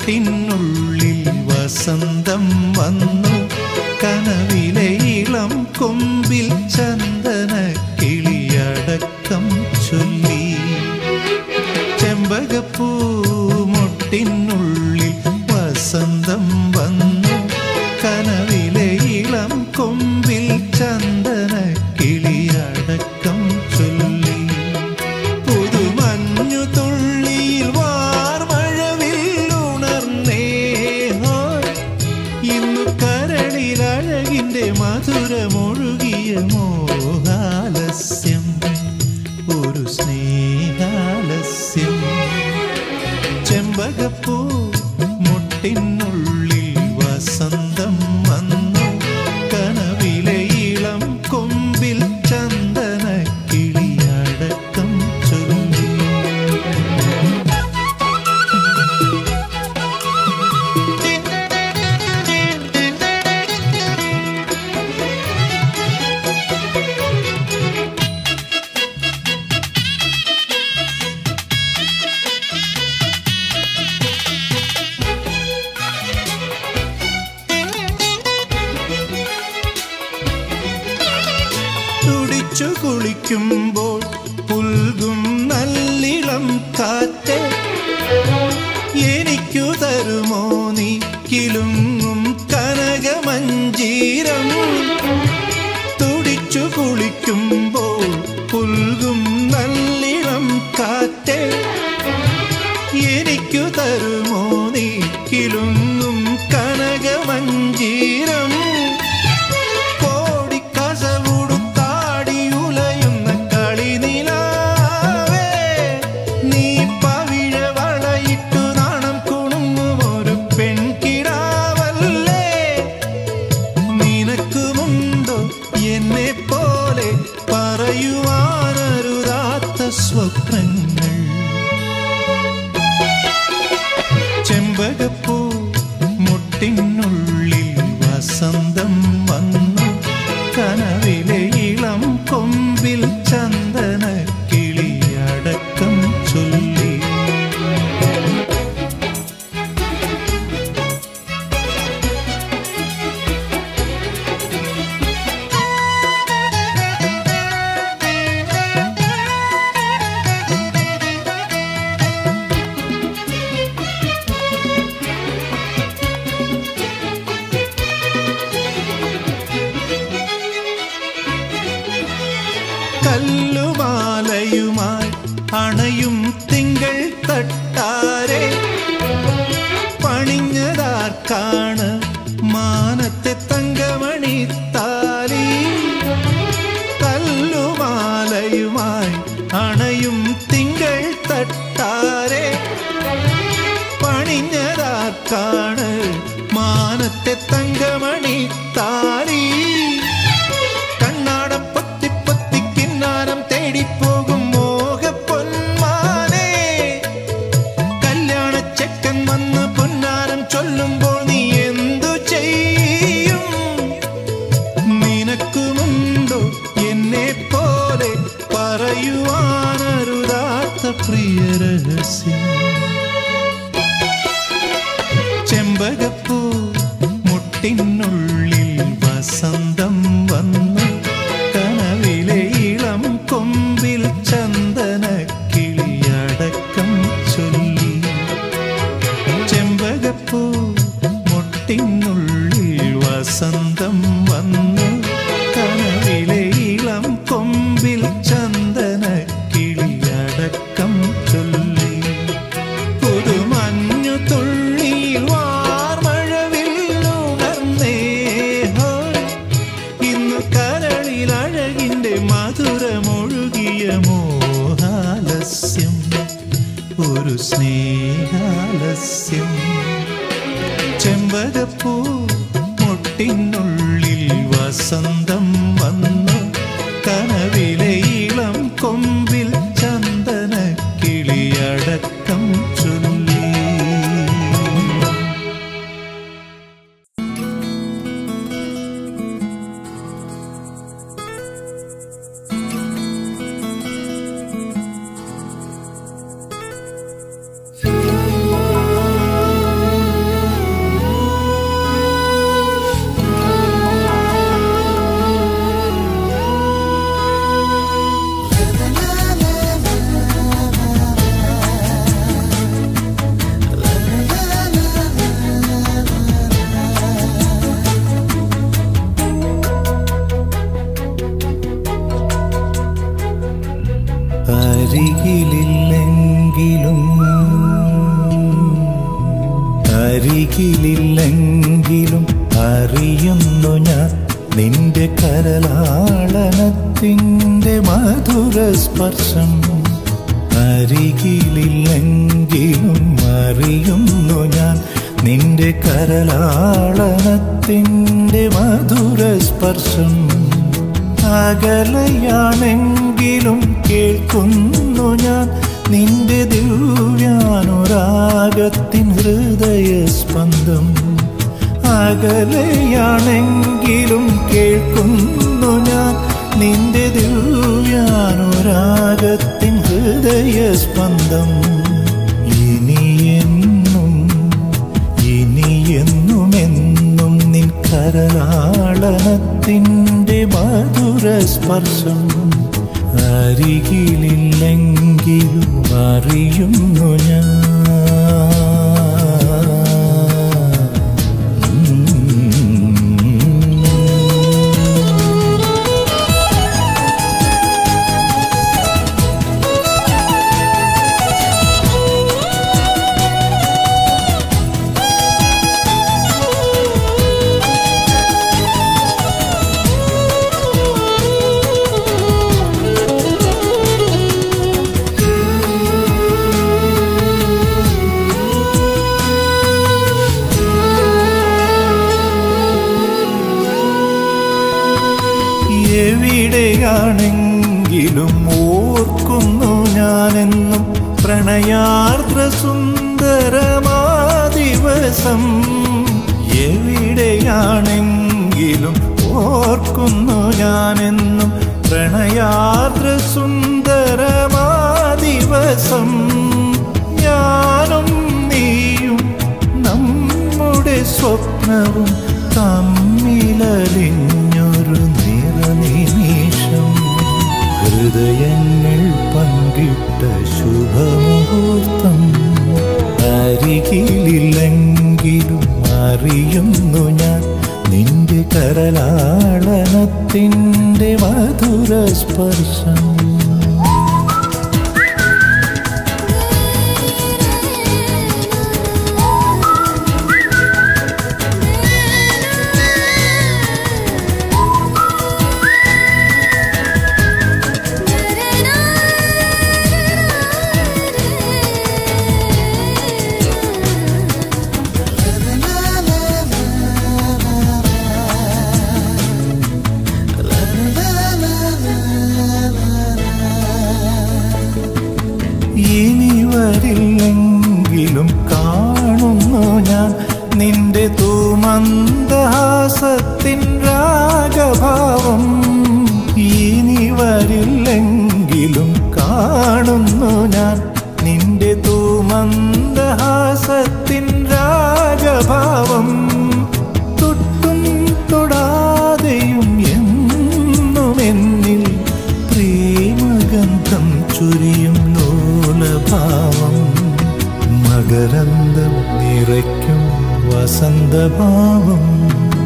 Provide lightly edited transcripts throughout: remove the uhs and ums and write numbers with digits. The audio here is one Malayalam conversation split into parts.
മുട്ടിനുള്ളിൽ വസന്തം വന്നു കനവിലെ ഇളം കൊമ്പിൽ ചന്ദന കിളിയടക്കം ചൊല്ലി ചെമ്പകപ്പൂ മുട്ടിനുള്ളിൽ വസന്തം വന്നു കനവിലെ ഇളം കൊമ്പിൽ ചന്ദന കിളിയടക്കം ചൊല്ലി പുതുമഞ്ഞു തുള്ളിയിൽ വാർമഴവിൽ ഉണർന്നേ ഇന്നു കരളിലഴകിന്റെ മധുരമൊഴുകിയ മോഹാലസ്യം ഒരു സ്നേഹാലസ്യം ചെമ്പകപ്പൂ മുട്ടിനുള്ളിൽ വസന്തം വന്നു കനവിലെ ഇളം കൊമ്പിൽ ചന്ദന കിളിയടക്കം ചൊല്ലി കുളിക്കുമ്പോൾ പുൽകും നല്ലിളം കാറ്റ് എനിക്കു തരുമോ നീ കിലുങ്ങും കനകമഞ്ജീരം തുടിച്ചു കുളിക്കുമ്പോൾ പുൽകും നല്ലിളം കാറ്റ് എനിക്കു തരുമോ നീ കിലുങ്ങും കനകമഞ്ജീരം സ്വപ്നങ്ങൾ ചെമ്പകപ്പൂ മുട്ടിനുള്ളിൽ വസന്തം വന്നു കനവിലെ ഇളം കൊമ്പിൽ ചന്ദന കിളിയടക്കം ചൊല്ലി കല്ലുമാലയുമായി അണയും തിങ്കൾ തട്ടാരെ പണിഞ്ഞതാർക്കാണ് മാനത്തെ തങ്കമണി താലി കല്ലുമാലയുമായി അണയും തിങ്കൾ തട്ടാരെ പണിഞ്ഞതാർക്കാണ് മാനത്തെ തങ്കമണി താലി പോകും മോഹപ്പൊന്മാനെ കല്യാണച്ചക്കൻ വന്ന് പൊന്നാരം ചൊല്ലുമ്പോൾ നീ എന്തു ചെയ്യും നിനക്കുമുണ്ടോ എന്നെ പോലെ പറയുവാനരുതാത്ത പ്രിയ രഹസ്യം ചെമ്പകപ്പൂ മുട്ടിനുള്ളിൽ വസന്തം വന്നു കനവിലെ ഇളം കൊമ്പിൽ ചന്ദന കിളിയടക്കം ചൊല്ലി ചെമ്പകപ്പൂ മുട്ടിനുള്ളിൽ വസന്തം വന്നു കനവിലെ ഇളം കൊമ്പിൽ ചന്ദന കിളിയടക്കം ചൊല്ലി പുതുമഞ്ഞു തുള്ളിയിൽ വാർമഴവിൽ ഉണർന്നേ ഇന്നു കരളിലഴകിന്റെ മധുരമൊഴുകിയ മോഹാലസ്യം ഒരു സ്നേഹാലസ്യം ചെമ്പകപ്പൂ മുട്ടിനുള്ളിൽ വസന്തം വന്നു കനവിലെ ഇളം കൊമ്പിൽ ചന്ദന കിളിയടക്കം ചൊല്ലി അരികിലില്ലെങ്കിലും അറിയുന്നു ഞാൻ നിന്റെ കരലാളനത്തിൻ്റെ മധുര സ്പർശം. അരികിലില്ലെങ്കിലും അറിയുന്നു ഞാൻ നിന്റെ കരലാളനത്തിൻ്റെ മധുര സ്പർശം. അകലയാണെങ്കിലും കേൾക്കുന്നു ഞാൻ നിന്റെ ദിവ്യാനുരാഗത്തിൻ ഹൃദയസ്പന്ദം. അകലയാണെങ്കിലും കേൾക്കുന്നു ഞാൻ നിന്റെ ദിവ്യാനുരാഗത്തിൻ ഹൃദയസ്പന്ദം. ഇനിയെന്നുമെന്നും നിൻ കരലാളനത്തിൻ്റെ മധുര സ്പർശം. അരികിലില്ലെങ്കിലും അറിയുന്നു ഞാൻ. എവിടെയാണെങ്കിലും ഓർക്കുന്നു ഞാനെന്നും പ്രണയാർദ്ര സുന്ദരമാ ദിവസം. എവിടെയാണെങ്കിലും ഓർക്കുന്നു ഞാനെന്നും പ്രണയാർദ്ര സുന്ദരമാ ദിവസം. ഞാനും നീയും നമ്മുടെ സ്വപ്നവും തമ്മിലലിഞ്ഞൊരു നിറനിമിഷം. ഹൃദയങ്ങൾ പങ്കിട്ട ശുഭമുഹൂർത്തം. അരികിലില്ലെങ്കിലും അറിയുന്നു ഞാൻ നിന്റെ കരലാളനത്തിൻ്റെ മധുര സ്പർശം. ഇനി വരില്ലെങ്കിലും കാണുന്നു ഞാൻ നിന്റെ തൂമന്ദഹാസത്തിൻ രാഗഭാവം. ഇനി വരില്ലെങ്കിലും കാണുന്നു ഞാൻ നിന്റെ തൂമന്ദഹാസത്തിൻ രാഗഭാവം. തൊട്ടും തൊടാതെയും എന്നുമെന്നിൽ പ്രേമഗന്ധം ചൊരിയും ലോലഭാവം. മകരന്തം നിറയ്ക്കും വസന്തഭാവം.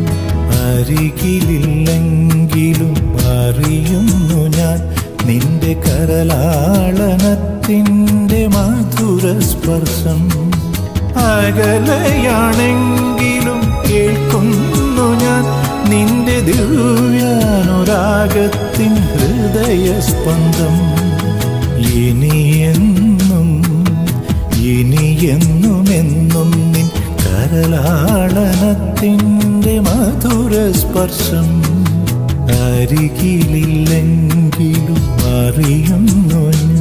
അരികിലില്ലെങ്കിലും അറിയുന്നു ഞാൻ നിന്റെ കരലാളനത്തിൻ്റെ മധുര സ്പർശം. അകലയാണെങ്കിലും കേൾക്കുന്നു ഞാൻ നിന്റെ ദിവ്യാനുരാഗത്തിൻ ഹൃദയസ്പന്ദം. ഇനിയെന്നുമെന്നും നിൻ കരലാളനത്തിൻ്റെ മധുര സ്പർശം. അരികിലില്ലെങ്കിലും അറിയുന്നു ഞാൻ.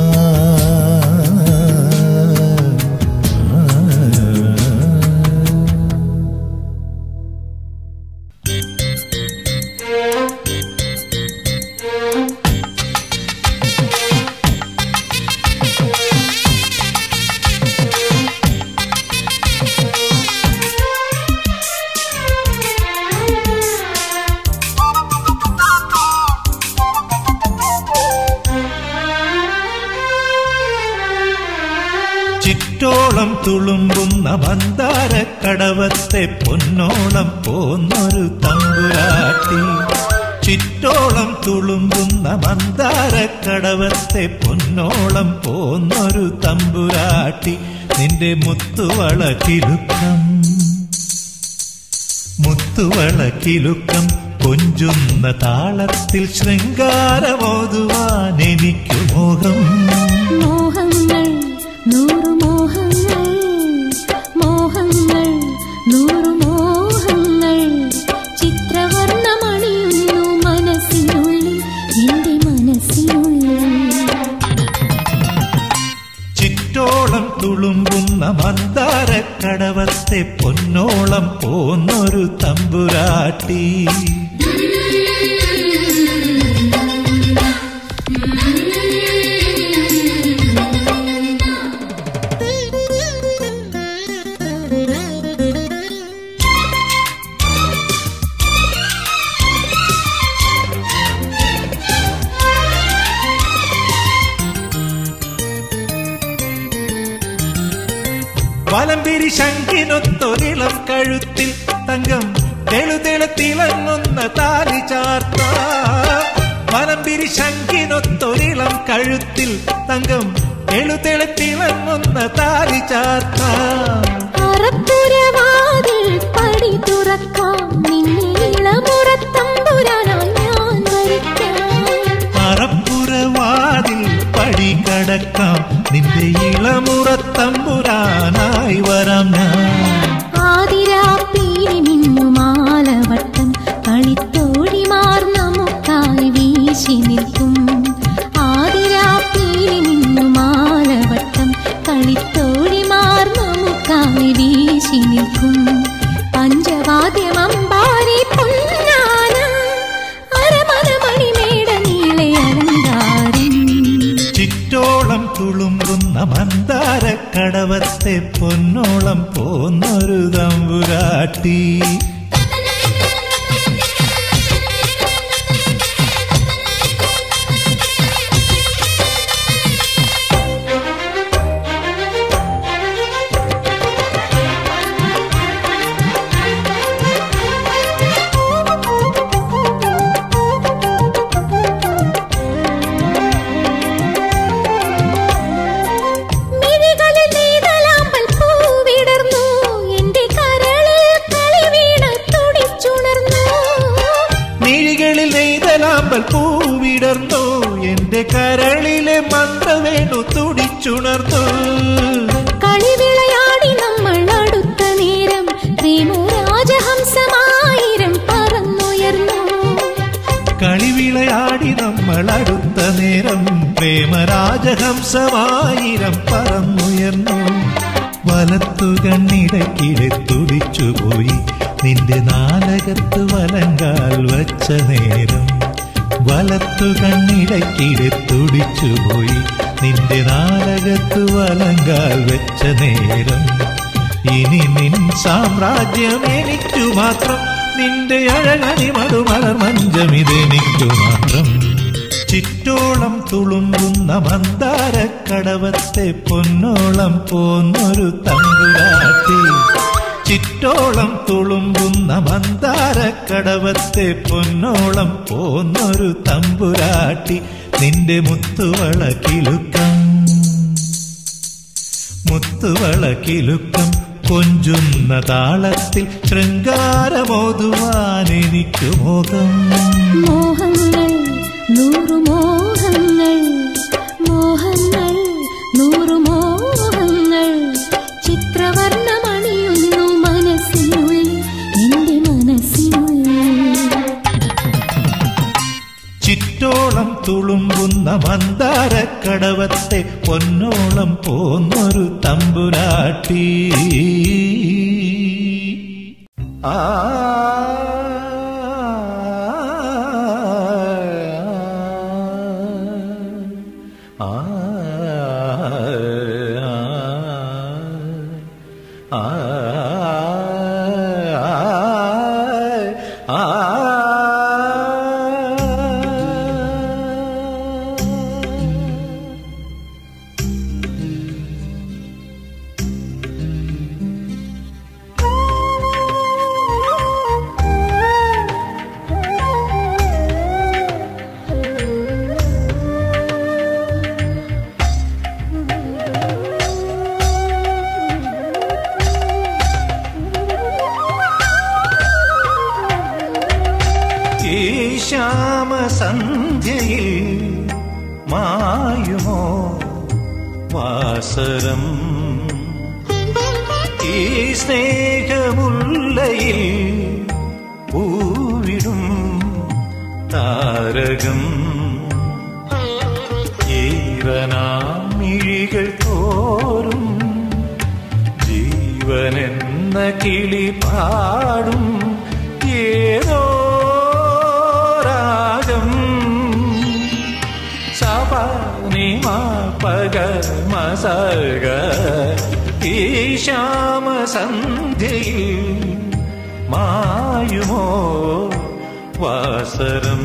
ചുറ്റോളം തുളുമ്പുന്ന മന്ദാരക്കടവത്തെ പൊന്നോളം പോന്നൊരു തമ്പുരാട്ടി. ചിറ്റോളം തുളുമ്പുന്ന മന്ദാരക്കടവത്തെ പൊന്നോളം പോന്നൊരു തമ്പുരാട്ടി നിന്റെ മുത്തുവളക്കിലുക്കം കൊഞ്ചുന്ന താളത്തിൽ ശൃംഗാരമോതുവാൻ എനിക്കു മോഹം. മോഹങ്ങൾ നൂറു മോഹങ്ങൾ, മോഹങ്ങൾ നൂറു മോഹങ്ങൾ, ചിത്രവർണ്ണമണിയുന്നു മനസ്സിനുള്ളിൽ, എന്റെ മനസ്സിനുള്ളിൽ. ചിറ്റോളം തുളുമ്പുന്ന മന്ദാരക്കടവത്തെ പൊന്നോളം പോന്നൊരു തമ്പുരാട്ടി. വലംപിരി ശങ്കിനൊത്തൊരിളം കഴുത്തിൽ തങ്കം തെളുതെളുത്തിളങ്ങുന്ന താലി ചാർത്ത. വലംപിരി ശങ്കിനൊത്തൊരിളം കഴുത്തിൽ തങ്കം തെളുതെളുത്തിളങ്ങുന്ന താലി ചാർത്ത. അറപ്പുരവാതിൽ പടി തുറക്കാം, നിന്നെ ഇളമുറത്തമ്പുരാനായി ഞാൻ വരിക്കാം. അറപ്പുരവാതിൽ പടി കടക്കാം, നിന്റെ ഇളമുറത്തമ്പുരാനായി വരാം ഞാൻ. ആതിരാപ്പീലി മിന്നുമാലവട്ടം കളിത്തോഴിമാർ നമുക്കായി വീശി നിൽക്കും. ആതിരാപ്പീലി മിന്നുമാലവട്ടം കളിത്തോഴിമാർ നമുക്കായി വീശി നിൽക്കും. പഞ്ചവാദ്യമമ്പാരി പൊന്നാന അരമനമണിമേട നീളെ അലങ്കാരം. ചിറ്റോളം തുളുമ്പുന്ന മന്ദാരക്കടവത്തെ പൊന്നോളം പോന്നൊരു തമ്പുരാട്ടി. പൂവിടർന്നു എന്റെ കരളിലെ മന്ത്രവേണു തുടിച്ചുണർന്നു. കളിവിളയാടി നമ്മൾ അടുത്ത നേരം പ്രേമരാജഹംസമായിരം പറന്നുയർന്നു. കളിവിളയാടി നമ്മൾ അടുത്ത നേരം പ്രേമരാജഹംസമായിരം പറന്നുയർന്നു. വലത്തു കണ്ണിടക്കിടെ തുടിച്ചുപോയി നിന്റെ നാലകത്ത് വലങ്കാൽ വച്ച നേരം. വലത്തു കണ്ണിടക്കിടെ തുടിച്ചുപോയി നിന്റെ നാലകത്ത് വലങ്കാൽ വെച്ച നേരം. ഇനി നിൻ സാമ്രാജ്യം എനിക്കു മാത്രം, നിന്റെ അഴകണിമടു മലർമഞ്ചമിതെനിക്കു മാത്രം. ചിറ്റോളം തുളുമ്പുന്ന മന്ദാരക്കടവത്തെ പൊന്നോളം പോന്നൊരു തമ്പുരാട്ടി. ചിറ്റോളം തുളുമ്പുന്ന മന്ദാരക്കടവത്തെ പൊന്നോളം പോന്നൊരു തമ്പുരാട്ടി നിന്റെ മുത്തുവളക്കിലുക്കം കൊഞ്ചുന്ന താളത്തിൽ ശൃംഗാരമോതുവാൻ എനിക്കു മോഹം. മോഹങ്ങൾ നൂറു മോഹങ്ങൾ, മോഹങ്ങൾ നൂറു മോഹങ്ങൾ, ചിത്രവർണ്ണമണിയുന്നു മനസ്സിനുള്ളിൽ, എന്റെ മനസ്സിനുള്ളിൽ. ചിറ്റോളം തുളുമ്പുന്ന മന്ദാരക്കടവത്തെ പൊന്നോളം പോന്നൊരു തമ്പുരാട്ടി. ആ ശ്യാമസന്ധ്യയിൽ മായുമോ വാസരം ഈ സ്നേഹമുല്ലയിൽ പൂവിടും താരകം ഈറനാമിഴികൾ തോറും ജീവനെന്ന കിളി പാടും ഏതോ രാഗം സപനിമ പഗ മസഗ ഈ ശ്യാമസന്ധ്യയിൽ മായുമോ വാസരം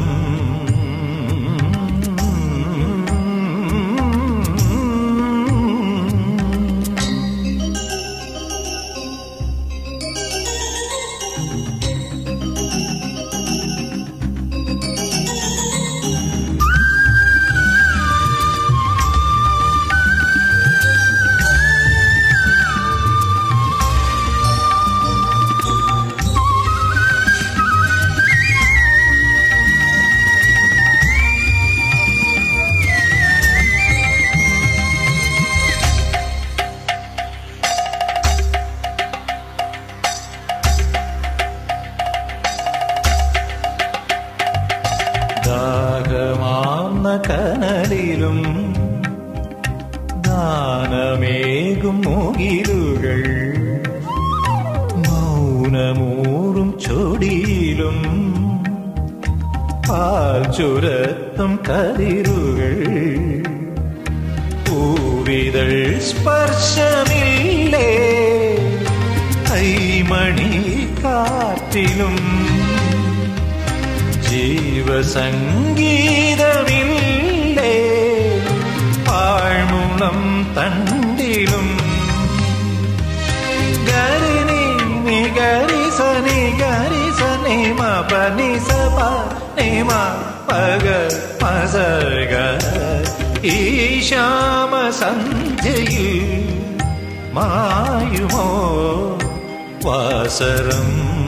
ദാഹമാർന്ന കനലിലും ദാനമേകും മുകിലുകൾ മൗനമൂറും ചൊടിയിലും പാൽ ചുരത്തും കതിരുകൾ പൂവിതൾ സ്പർശമില്ലേ കൈമണി കാറ്റിലും ജീവസംഗീതമില്ലേ ആഴ്മുളം തണ്ടിലും ഗരിനി നിഗരിസനി ഗരിസനി മപനി സപ നിമ പഗ മസഗ ഈ ശ്യാമസന്ധ്യയിൽ മായുമോ വാസരം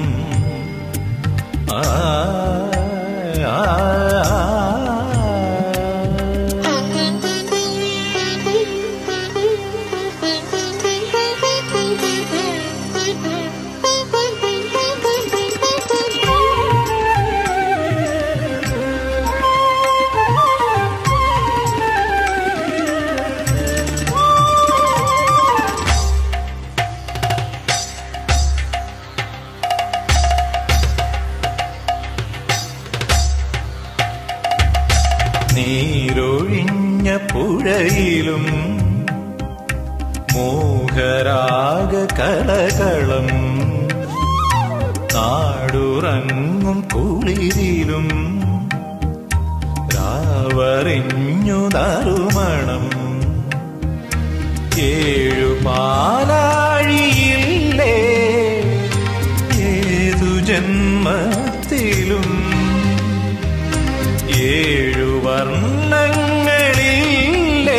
നീരൊഴിഞ്ഞ പുഴയിലും മോഹരാഗ കളകളം നാടുറങ്ങും കുളിരിലും രാവറിഞ്ഞു നറുമണം ഏഴു പാലാഴിയില്ലേ ഏതു ജന്മത്തിലും ഏഴു വർണ്ണങ്ങളില്ലേ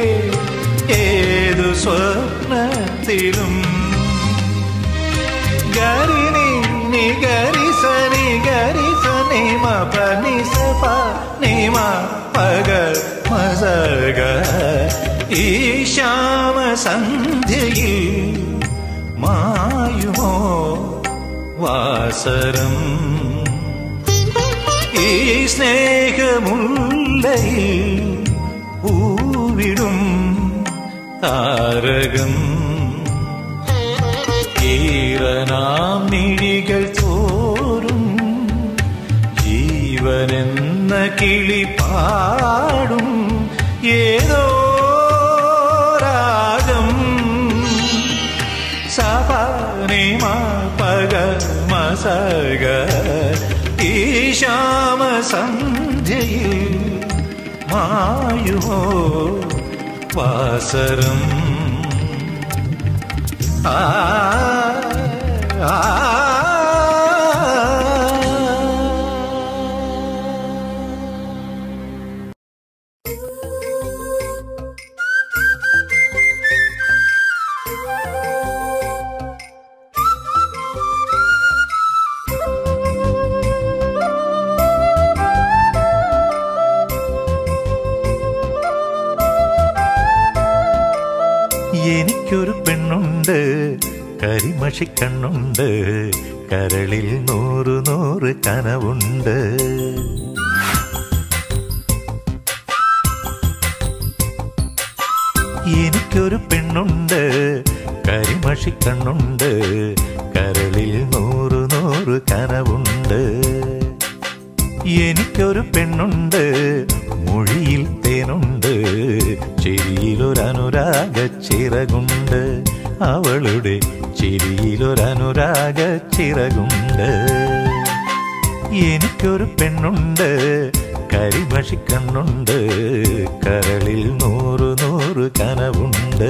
ഏതു സ്വപ്നത്തിലും ഗരിനി നിഗരിസനി ഗരിസനി മപനി സപ നിമ പഗ മസഗ ഈ ശ്യാമസന്ധ്യയിൽ മായുമോ വാസരം ഈ സ്നേഹമുല്ലയിൽ പൂവിടും താരകം ഈറനാം മിഴികൾ തോറും ജീവനെന്ന കിളി പാടും ഏതോ രാഗം സപനിമ പഗ മസഗ ഈ ശ്യാമസന്ധ്യയിൽ മായുമോ വാസരം ആ കരിമഷിക്കണ്ണുണ്ട്, കരളിൽ 100 കനവുണ്ട്. എനിക്കൊരു പെണ്ണുണ്ട്, കരിമഷിക്കണ്ണുണ്ട്, കരളിൽ 100 കനവുണ്ട്. എനിക്കൊരു പെണ്ണുണ്ട്, മൊഴിയിൽ തേനുണ്ട്, ചിരിയിലൊരനുരാഗ ചിറകുണ്ട്. അവളുടെ ചിരിയിലൊരനുരാഗ ചിറകുണ്ട്. എനിക്കൊരു പെണ്ണുണ്ട്, കരിമഷിക്കണ്ണുണ്ട്, കരളിൽ 100 കനവുണ്ട്.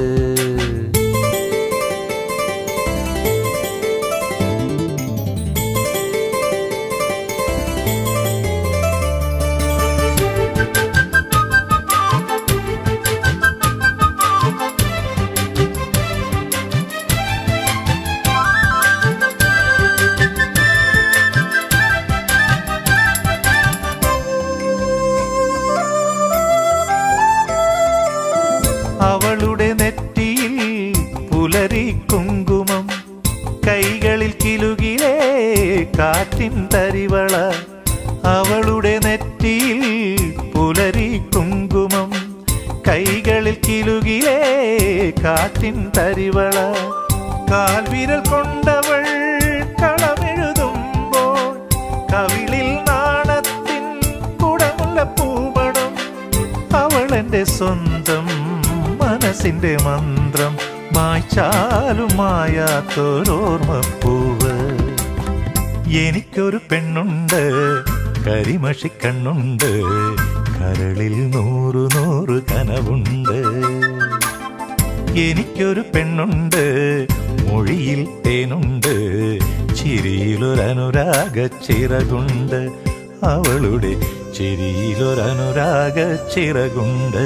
അവളുടെ നെറ്റിയിൽ പുലരി കുങ്കുമം, കൈകളിൽ കിലുകിലേ കാറ്റിൻ തരിവള. അവളുടെ നെറ്റിയിൽ പുലരി കുങ്കുമം, കൈകളിൽ കിലുകിലേ കാറ്റിൻ തരിവള. കാൽവിരൽ കൊണ്ടവൾ കളമെഴുതുമ്പോൾ കവിളിൽ നാണത്തിൻ കുടമുള്ള പൂമണം. അവളെന്റെ സ്വന്തം മനസ്സിന്റെ മന്ത്രം, മായ്ച്ചാലും മായാത്തൊരോർമ്മപ്പൂവ്. എനിക്കൊരു പെണ്ണുണ്ട്, കരിമഷിക്കണ്ണുണ്ട്, കരളിൽ 100 കനവുണ്ട്. എനിക്കൊരു പെണ്ണുണ്ട്, മൊഴിയിൽ തേനുണ്ട്, ചിരിയിലൊരനുരാഗ ചിറകുണ്ട്. അവളുടെ ചിരിയിലൊരനുരാഗ ചിറകുണ്ട്.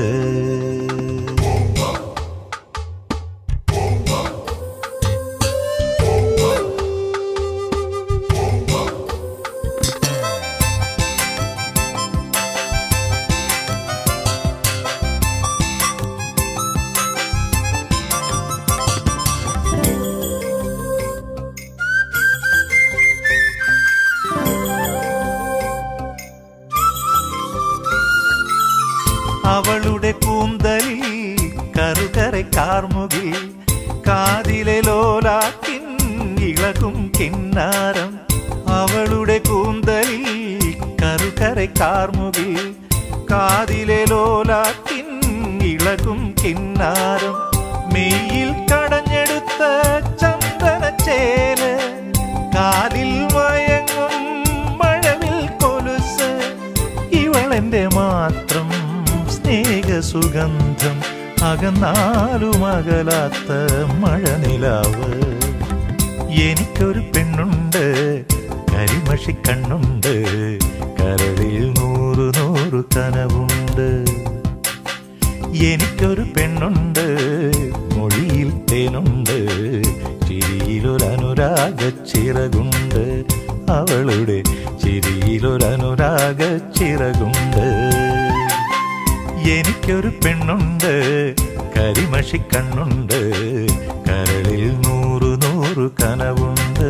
അവളുടെ കൂന്തലിൽ കറുകരെ കാർമുകിൽ, കാതിലെ ലോലാക്കിൻ ഇളകും കിന്നാരം. അവളുടെ കൂന്തലിൽ കറുകരെ കാർമുകിൽ, കാതിലെ ലോലാക്കിൻ ഇളകും കിന്നാരം. മെയ്യിൽ കടഞ്ഞെടുത്ത ചന്ദനച്ചേല്, കാലിൽ മയങ്ങും മഴവിൽ കൊലുസ്. ഇവളെന്റെ മാത്രം സ്നേഹസുഗന്ധം, അകന്നാലും അകലാത്ത മഴനിലാവ്. എനിക്കൊരു പെണ്ണുണ്ട്, കരിമഷിക്കണ്ണുണ്ട്, കരളിൽ 100 കനവുണ്ട്. എനിക്കൊരു പെണ്ണുണ്ട്, മൊഴിയിൽ തേനുണ്ട്, ചിരിയിലൊരനുരാഗ ചിറകുണ്ട്. അവളുടെ ചിരിയിലൊരനുരാഗ ചിറകുണ്ട്. എനിക്കൊരു പെണ്ണുണ്ട്, കരിമഷിക്കണ്ണുണ്ട്, കരളിൽ 100 കനവുണ്ട്.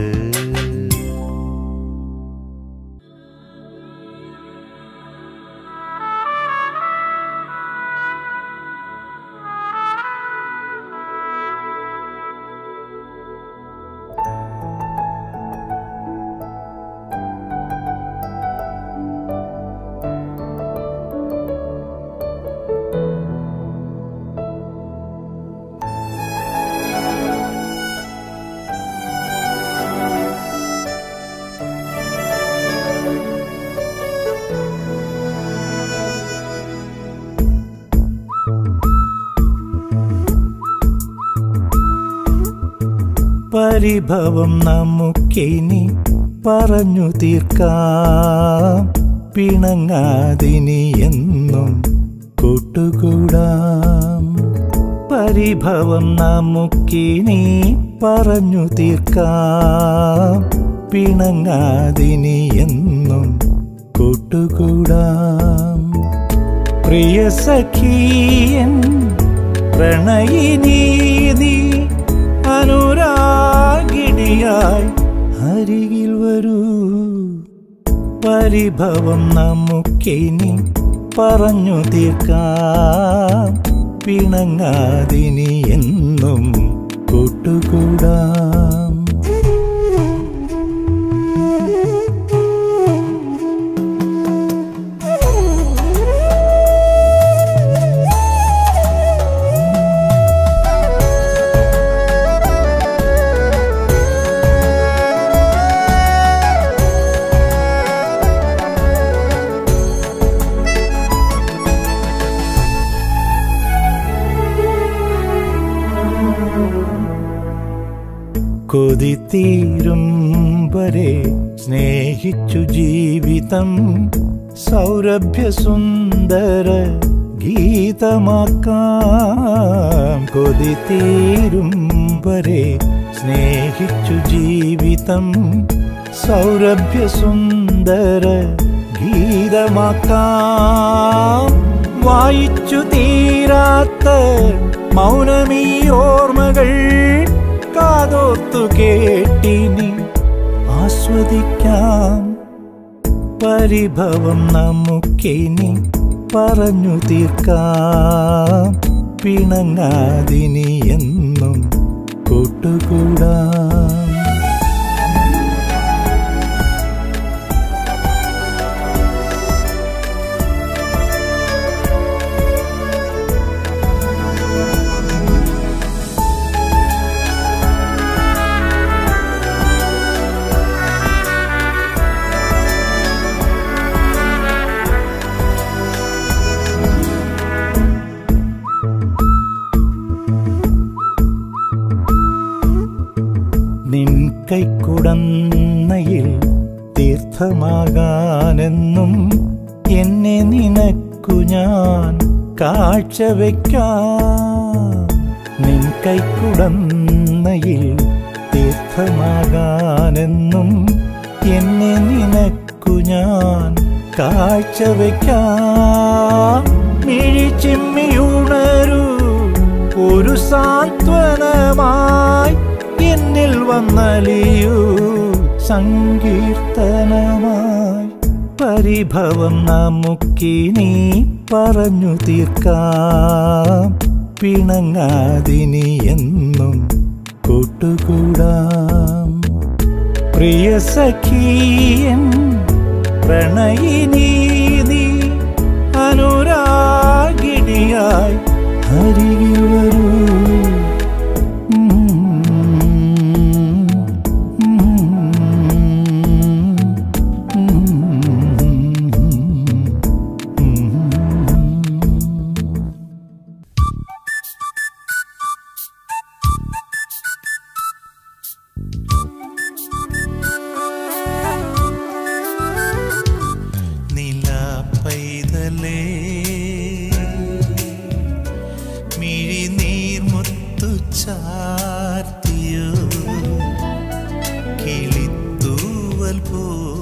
പരിഭവം നമുക്കിനി പറഞ്ഞു തീർക്കാം, പിണങ്ങാതിനി എന്നും കൂട്ടുകൂടാം. പരിഭവം നമുക്കിനി പറഞ്ഞു തീർക്കാം, പിണങ്ങാതിനി എന്നും കൂട്ടുകൂടാം. പ്രിയ സഖിയൻ പ്രണയിനീ നീ അനു അരികിൽ വരൂ. പരിഭവം നമുക്കിനി പറഞ്ഞു തീർക്കാം. പിണങ്ങാതിനി എന്നും കൂട്ടുകൂടാം. കൊതിത്തീരും വരെ സ്നേഹിച്ചു ജീവിതം സൗരഭ്യസുന്ദര ഗീതമാക്കാം. കൊതിത്തീരും വരെ സ്നേഹിച്ചു ജീവിതം സൗരഭ്യസുന്ദര ഗീതമാക്കാം. വായിച്ചു തീരാത്ത മൗനമീ ഓർമ്മകൾ കാതോർത്തു കേട്ടിനി ആസ്വദിക്കാം. പരിഭവം നമുക്കിനി പറഞ്ഞു തീർക്കാം. പിണങ്ങാതിനി എന്നും കൂട്ടുകൂടാം. നിൻ കൈക്കുടന്നയിൽ തീർത്ഥമാകാനെന്നും എന്നെ നിനക്കു ഞാൻ കാഴ്ചവെക്കാം. നിൻ കൈക്കുടന്നയിൽ തീർത്ഥമാകാനെന്നും എന്നെ നിനക്കു ഞാൻ കാഴ്ചവെക്കാം. മിഴിച്ചിമ്മിയുണരൂ ഒരു സാന്ത്വനമായി എന്നിൽ വന്നലിയൂ സങ്കീർത്തനമായി. പരിഭവം നമുക്കിനി പറഞ്ഞു തീർക്കാം. പിണങ്ങാതിനി എന്നും കൂട്ടുകൂടാം. പ്രിയ സഖീയൻ പ്രണയിനീ നീ അനുരാഗിണിയായി അരികിൽ വരൂ. മിഴിനീർമുത്തു ചാർത്തിയോ കിളിത്തൂവൽ പോ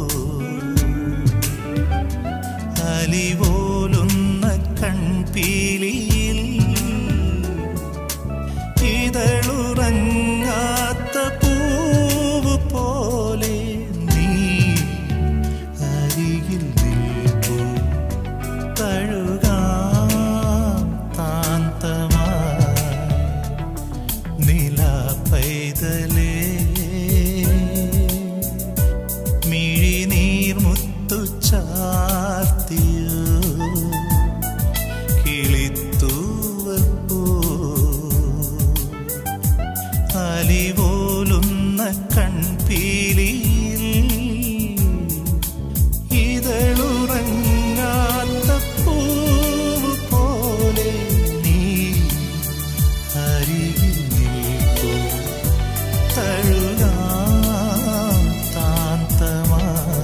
അലിപോലുന്ന കൺപീലിയിൽ ഇതളുറങ്ങാത്ത പൂവ് പോലെ നീ അരികിൽ നിൽപ്പൂ. തഴുകാം താന്തമായി നിലാപൈതലേ. മിഴിനീർമുത്തു ചാർത്തിയോ കിളിത്തൂവൽ പോ അലിപോലുന്ന കൺപീലിയിൽ ഇതളുറങ്ങാത്ത പൂവ് പോലെ നീ അരികിൽ നിൽപ്പൂ. തഴുകാം താന്തമായി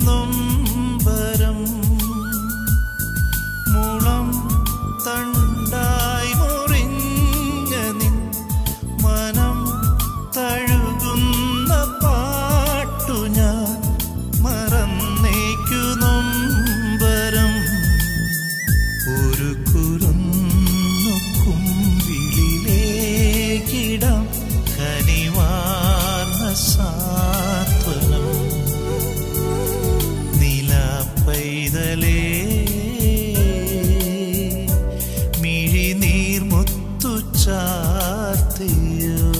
നൊമ്പരം മുളം തണ്ടായി മുറിഞ്ഞ നിൻ മനം തഴുകുന്ന പാട്ടു ഞാൻ മറന്നേക്കു നൊമ്പരം ഒരു കുരുന്നു കുമ്പിളിലേക്കിടാം കനിവാർന്ന സാന്ത്വനം നിലാപ്പൈതലേ മിഴിനീർമുത്തു ചാർത്തിയോ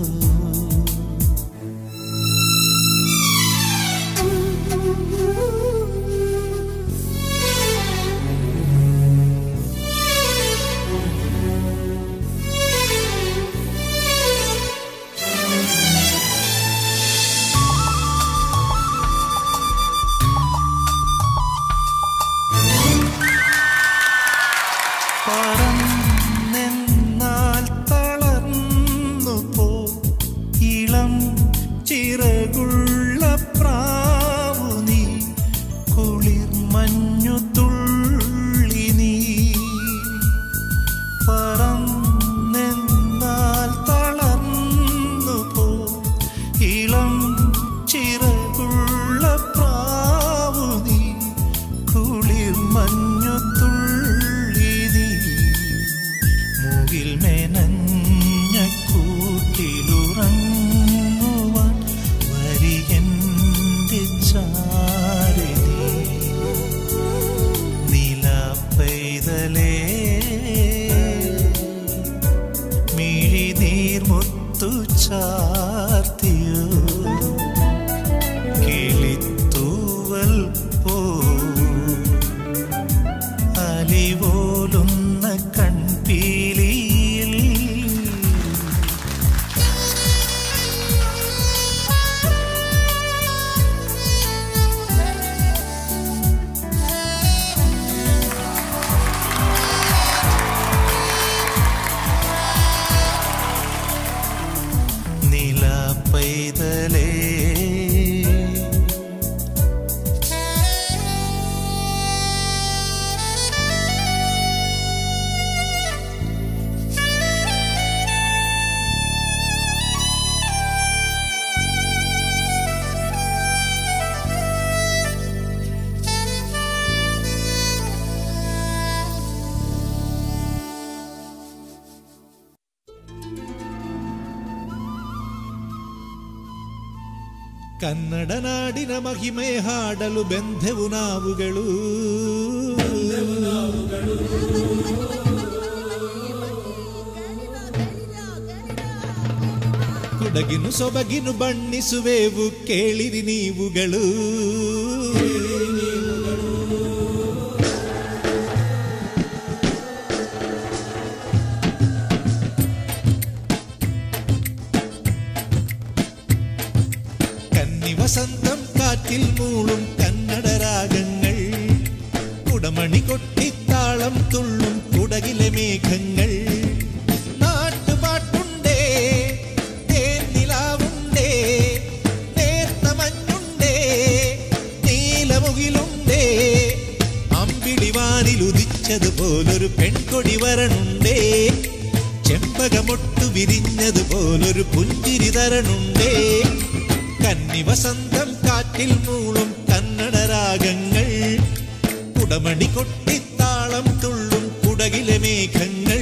പറന്നെന്നാൽ തളർന്നു പോ ഇളം ചിറകുള്ള പ്രാവു നീ കുളിർ മഞ്ഞു തുള്ളി നീ പറന്നെന്നാൽ തളർന്നു പോ ഇളം ചിറകുള്ള പ്രാവു നീ കുളിർ മഞ്ഞു മുകിൽ മെനഞ്ഞ കൂട്ടിലുറങ്ങുവാൻ വരികന്റെ ചാരിണി നിലാപ്പൈതലേ മിഴിനീർമുത്തു ചാർത്തിയോ കിളിത്തൂവൽ പോ അലിപോലുന്ന കൺപീലിയിൽ നിലാപ്പൈതലേ ಕನ್ನಡ ನಾಡಿನ ಮಹಿಮೆ ಹಾಡಲು ಬೆಂದೆವು ನಾವುಗಳು ಕುಡಗಿನು ಸೊಬಗಿನು ಬಣ್ಣಿಸುವೆವು ಕೇಳಿರಿ ನೀವುಗಳು വസന്തം കാറ്റിൽ മൂളും കന്നഡ രാഗങ്ങൾ കുടമണി കൊട്ടിത്താളം തുള്ളും കുടകിലെ മേഘങ്ങൾ നാട്ടുപാട്ടുണ്ടേ തേനിലാവുണ്ടേ നേർത്ത മഞ്ഞുണ്ടേ നീലമുകിലുണ്ടേ അമ്പിളിവാനിലുദിച്ചതുപോലൊരു പെൺകൊടി വരണുണ്ടേ ചെമ്പകമൊട്ടു വിരിഞ്ഞതുപോലൊരു പുഞ്ചിരി തരണുണ്ടേ കന്നി വസന്തം കാറ്റിൽ മൂളും കന്നഡ രാഗങ്ങൾ കുടമണി കൊട്ടിത്താളം തുള്ളും കുടകിലെ മേഘങ്ങൾ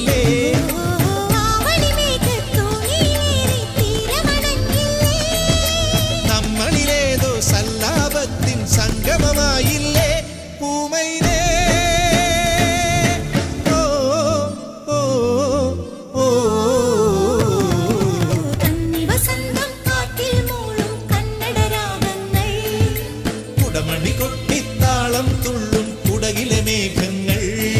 വന്നില്ലേ? നമ്മളിലേതോ സല്ലാപത്തിൻ സംഗമമായില്ലേ പൂമൈനേ? ഓ ഓ ഓ കുടമണി കൊട്ടിത്താളം തുള്ളും കുടകിലെ മേഘങ്ങൾ.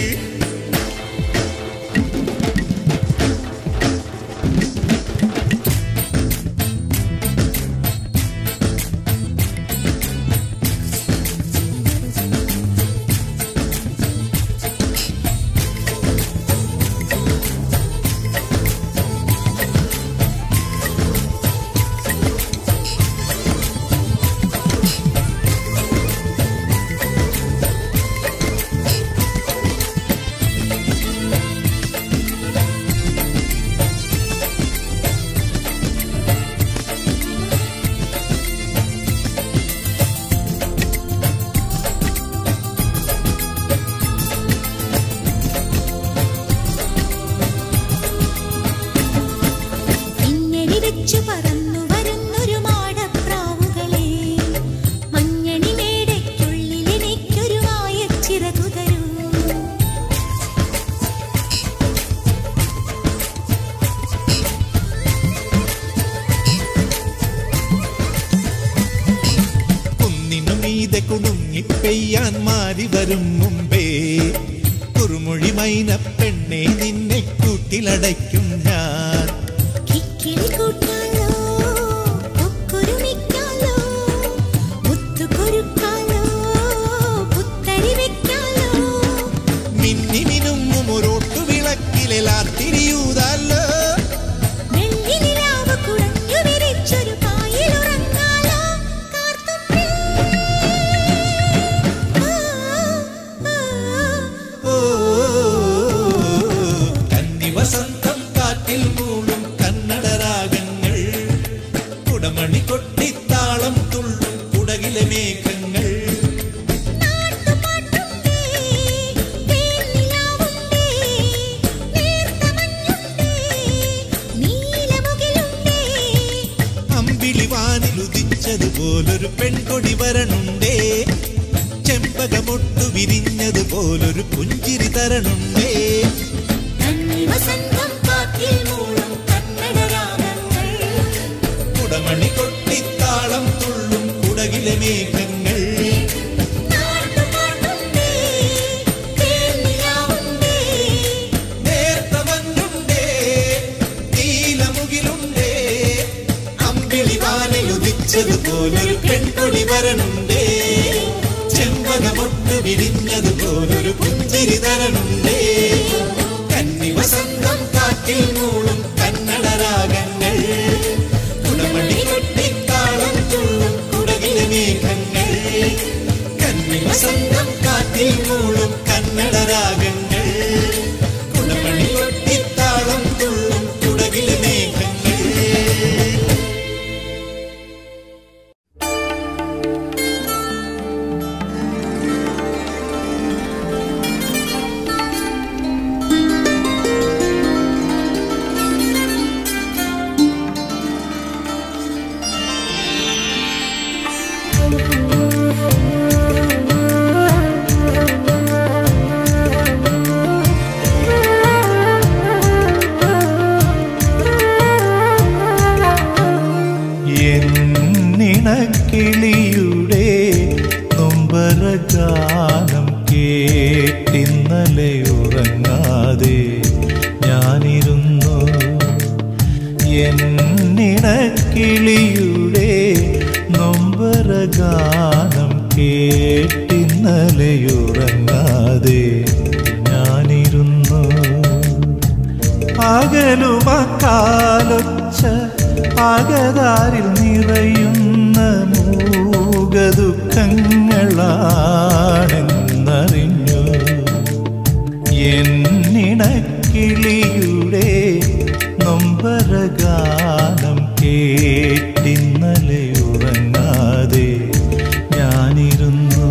പെയ്യാൻ മാറി വരും മുമ്പേ കുറുമൊഴി മൈന പെണ്ണെ നിന്നെ കൂട്ടിലടയ്ക്കും ഞാൻ. മിന്നി മിനുങ്ങും ഒരോട്ടു വിളക്കിലെ ലാത്തിരിയൂതല്ലോ. വസന്തം കാറ്റിൽ മൂളും കന്നഡരാഗങ്ങൾ കുടമണി കൊട്ടിത്താളം തുള്ളും കുടകിലെ മേഘങ്ങൾ. അമ്പിളിവാനിലുദിച്ചതുപോലൊരു പെൺകൊടി വരണുണ്ടേ, ചെമ്പകമൊട്ടു വിരിഞ്ഞതുപോലൊരു പുഞ്ചിരി തരണുണ്ടേ. കുടമണി കൊട്ടിത്താളം തുള്ളും കുടകിലെ മേഘങ്ങൾ. നേർത്ത മഞ്ഞുണ്ടേ, നീലമുകിലുണ്ടേ, അമ്പിളിവാനിലുദിച്ചതുപോലൊരു പെൺകൊടി വരണുണ്ടേ, ചെമ്പകമൊട്ട് വിരിഞ്ഞതുപോലൊരു പുഞ്ചിരി തരണുണ്ടേ. കന്നി വസന്തം കാറ്റിൽ മൂളും കന്നഡരാഗങ്ങൾ കുടമണി കൊട്ടിത്താളം തുള്ളും കുടകിലെ മേഘങ്ങൾ. കന്നി വസന്തം കാറ്റിൽ മൂളും കന്നഡരാഗങ്ങൾ കുടമണി കൊട്ടിത്താളം തുള്ളും കുടകിലെ മേഘങ്ങൾ. കിളിയുടെ നൊമ്പരഗാനം കേട്ടിന്നലെ ഉറങ്ങാതെ ഞാനിരുന്നു. എന്നിണക്കിളിയുടെ നൊമ്പരഗാനം കേട്ടിന്നലെ ഉറങ്ങാതെ ഞാനിരുന്നു. അകലുമക്കാലൊച്ച അകതാരിൽ നിറയുന്ന മൂകദുഃഖങ്ങളാണെന്നറിഞ്ഞു. എന്നിണക്കിളിയുടെ നൊമ്പരഗാനം കേട്ടിന്നലെ ഉറങ്ങാതെ ഞാനിരുന്നു.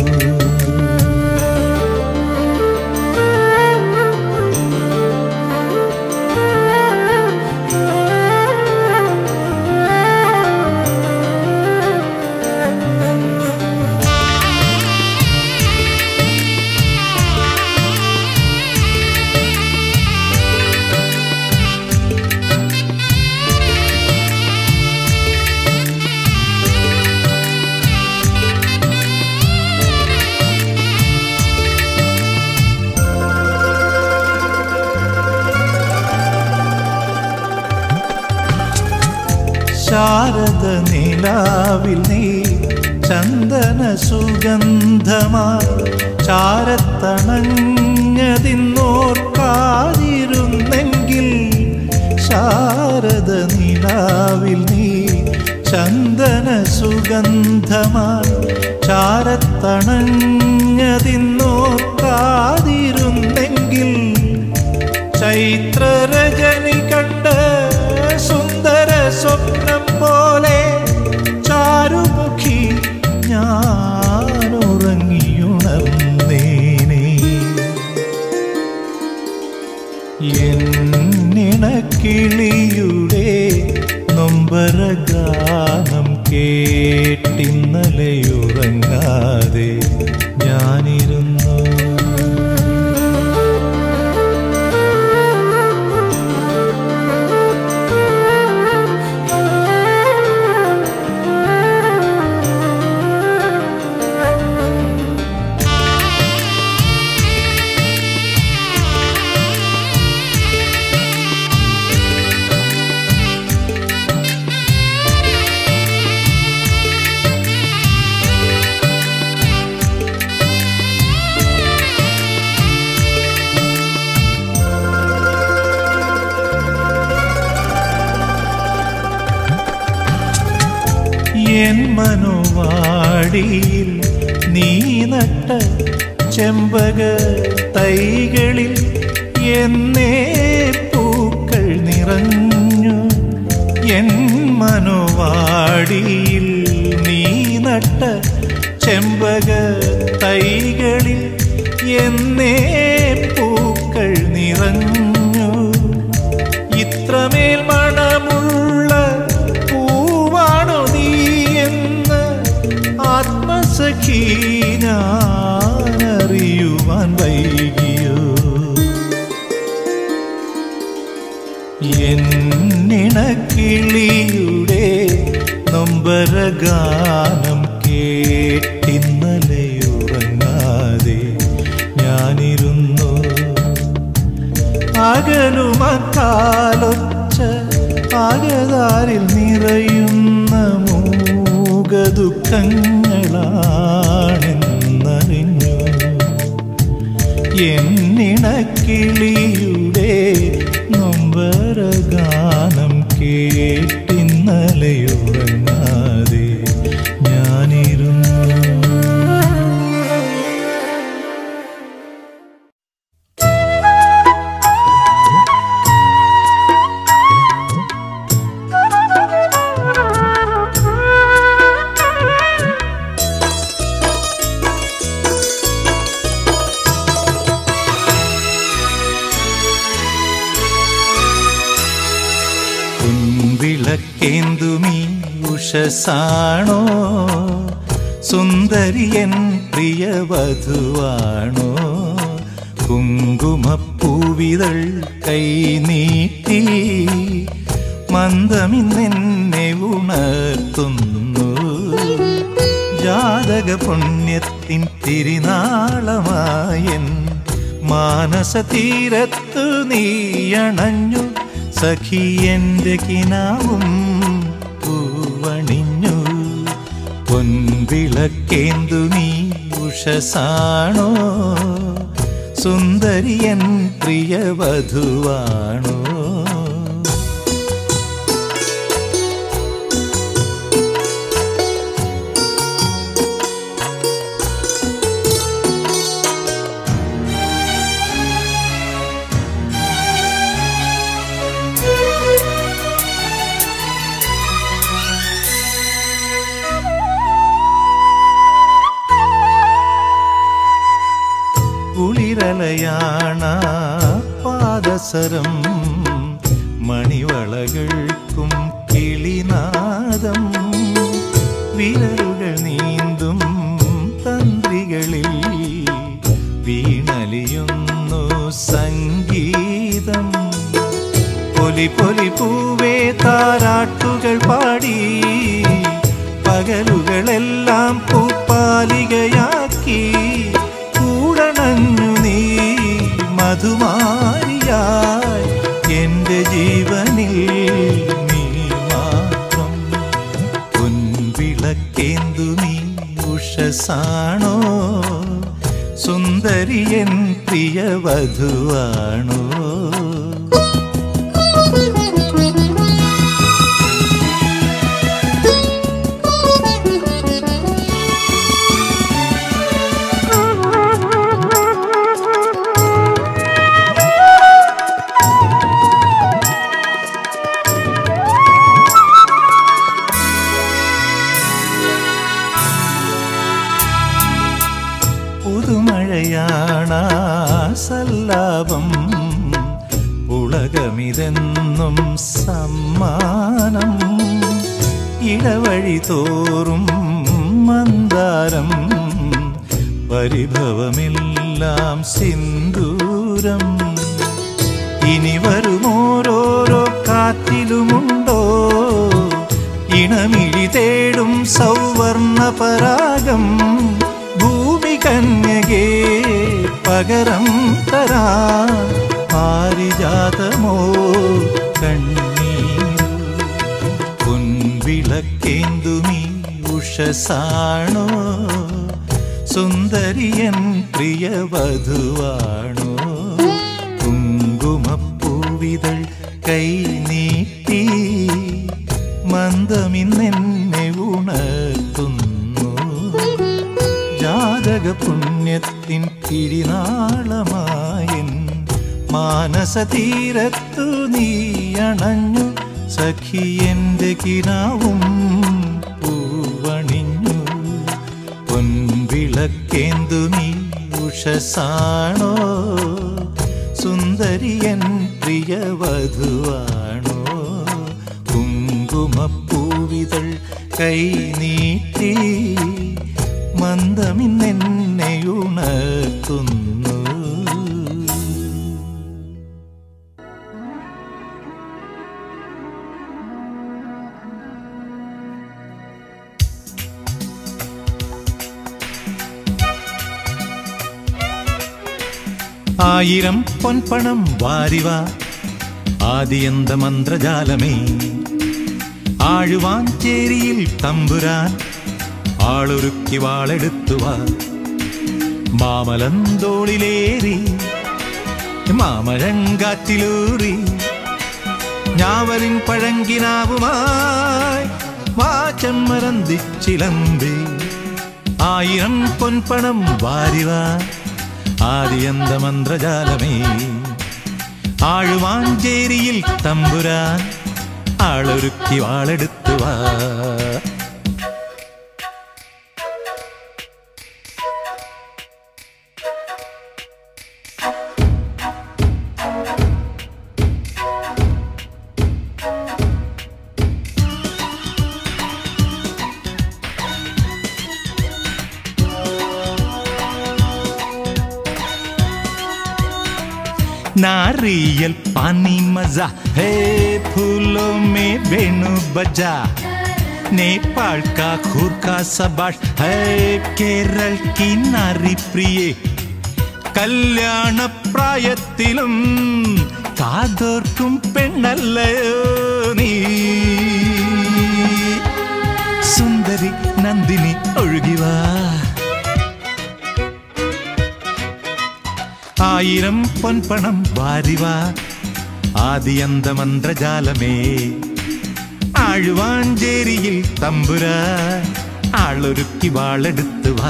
ശാരദ നിലാവിൽ നീ ചന്ദന സുഗന്ധമായി ചാരത്തണഞ്ഞതിന്നോർക്കാതിരുന്നെങ്കിൽ ശാരദ നിലാവിൽ നീ ചന്ദന സുഗന്ധമായി ചാരത്തണഞ്ഞതിന്നോർക്കാതിരുന്നെങ്കിൽ ചൈത്രരജനി കണ്ട സുന്ദര സ്വപ്നം പോലെ ചാരുമുഖി ഞാനുറങ്ങിയുണർന്നേനെ. എന്നിണക്കിളിയുടെ നൊമ്പരഗാനം കേട്ടിന്നലെയുറങ്ങാതെ ഞാനിരുന്നു. എൻ മനോവാടിയിൽ നീ നട്ട ചെമ്പക തൈകളിൽ എന്നേ പൂക്കൾ നിറഞ്ഞു. എൻ മനോവാടിയിൽ നീ നട്ട ചെമ്പക തൈകളിൽ എന്നേ പൂക്കൾ നിറഞ്ഞു. ഇത്രമേൽ മണമുള്ള പൂവാണോ നീ എന്ന് ആത്മസഖി ഞാനറിയുവാൻ വൈകിയോ. എന്നിണക്കിളിയുടെ നൊമ്പരഗാനം കേട്ടിന്നലെയുറങ്ങാതെ ഞാനിരുന്നു. അകലുമക്കാലൊച്ച ആകതാരിൽ നിറയുന്ന മൂകദുഃഖങ്ങളാണെന്നറിഞ്ഞു. എന്നിണക്കിളിയുടെ നൊമ്പരഗാനം കേട്ടിന്നലെയുറങ്ങാതെ ഞാനിരുന്നു. വിളക്കേന്തുമീ ഉഷസാണോ സുന്ദരിയൻ പ്രിയവധുവാണോ. കുങ്കുമപ്പൂവിതൾ കൈനീട്ടി മന്ദമിന്നെന്നെ ഉണർത്തുന്നു. ജാതക പുണ്യത്തിൻ തിരുനാളമായൻ മാനസതീരത്തു നീയണഞ്ഞു. സഖി എൻ്റെ കിനാവും പൂവണിഞ്ഞു. പൊൻവിളക്കേന്തു നീ ഉഷസാണോ സുന്ദരിയൻ പ്രിയവധുവാണോ. കുളിരലയാണ പാദസരം മണിവളകൾക്കും കിളിനാദം. വിരലുകൾ നീന്തും തന്ത്രികളിൽ വീണലിയുന്നു സംഗീതം. പൊലി പൊലി പൂവേ താരാട്ടുകൾ പാടി പകലുകളെല്ലാം പൂപ്പാലികയാക്കി. കൂടണഞ്ഞു നീ മധുമാരിയായി എൻ്റെ ജീവനിൽ നീ മാത്രം. പ്രിയ വധുവാണോ? പുതുമഴയാണാ സല്ലാപം ഉലകമിതെന്നും സമ്മാനം ഇടവഴി തോറും മന്ദാരം പരിഭവമെല്ലാം സിന്ദൂരം ഇനി വരുമോരോരോ കാറ്റിലുമുണ്ടോ ഇണമിഴി തേടും സൗവർണ പരാഗം കന്യകേ പകരം തരാ പാരിജാതമോ കണ്ണീരു പൊൻവിളക്കേന്തുമീ ഉഷസാണോ സുന്ദരിയൻ പ്രിയ വധുവാണോ കുങ്കുമപ്പൂവിതൾ കൈ നീട്ടി മന്ദമിന്നെന്നെ ഉണർത്തുന്നു ജാതകപുണ്യത്തിൻ തിരുനാളമായൻ മാനസതീരത്തു നീ അണഞ്ഞു സഖി എൻ്റെ കിനാവും പൂവണിഞ്ഞു പൊൻവിളക്കേന്തു നീ ഉഷസാണോ സുന്ദരിയൻ പ്രിയ വധുവാണോ കുങ്കുമപ്പൂവിതൾ കൈ നീട്ടി മന്ദമിന്നെന്നെ ഉണർത്തുന്നു ആയിരം പൊൻപണം വാരിവാ ആദിയന്ത മന്ത്രജാലമേ ആഴുവാൻ ചേരിയിൽ തമ്പുരാൻ ആളൊരുക്കി വാളെടുത്തുവാ മാമലന്തോളിലേറി മാമഴങ്കാറ്റിലൂറി ഞാവലിൻ പഴങ്കിനാവുമായി വാചമ്മരന്തിച്ചിലമ്പി ആയിരം പൊൻപണം വാരിവാ ആദിയന്ത മന്ത്രജാലമേ ആഴുവാൻ ചേരിയിൽ തമ്പുരാൻ ആളൊരുക്കി വാളെടുത്തുവാ नारियल पानी मजा है फूलों में वेणु बजा नेपाल का खूर का सबाश है केरल की नारी प्रिय कल्याण प्रायത്തിലും കാതോർക്കും പെണ്ണല്ലയോ നീ സുന്ദരി നന്ദിനി ഒഴുകിവാ ആയിരം പൊൻപണം വാരിവാ ആദിയന്ത മന്ത്രജാലമേ ആഴുവാഞ്ചേരിയിൽ തമ്പുരാ ആളൊരുക്കി വാളെടുത്തുവാ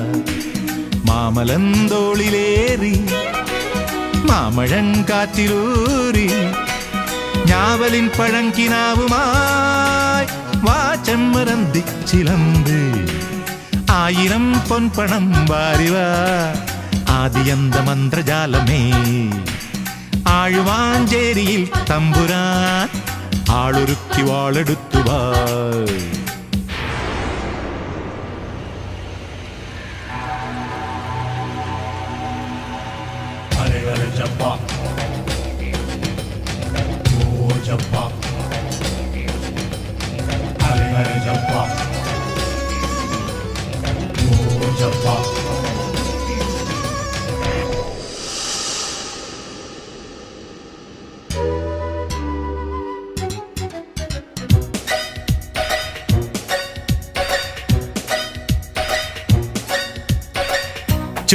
മാമലന്തോളിലേറി മാമഴങ്കാറ്റിലൂറി ഞാവലിൻ പഴങ്കിനാവുമായി വാചമ്മരന്തിച്ചിലമ്പ് ആയിരം പൊൻപണം വാരിവാ ആദിയന്ത മന്ത്രജാലമേ ആഴുവാഞ്ചേരിയിൽ തമ്പുരാൻ ആളൊരുക്കി വാളെടുത്തുവാ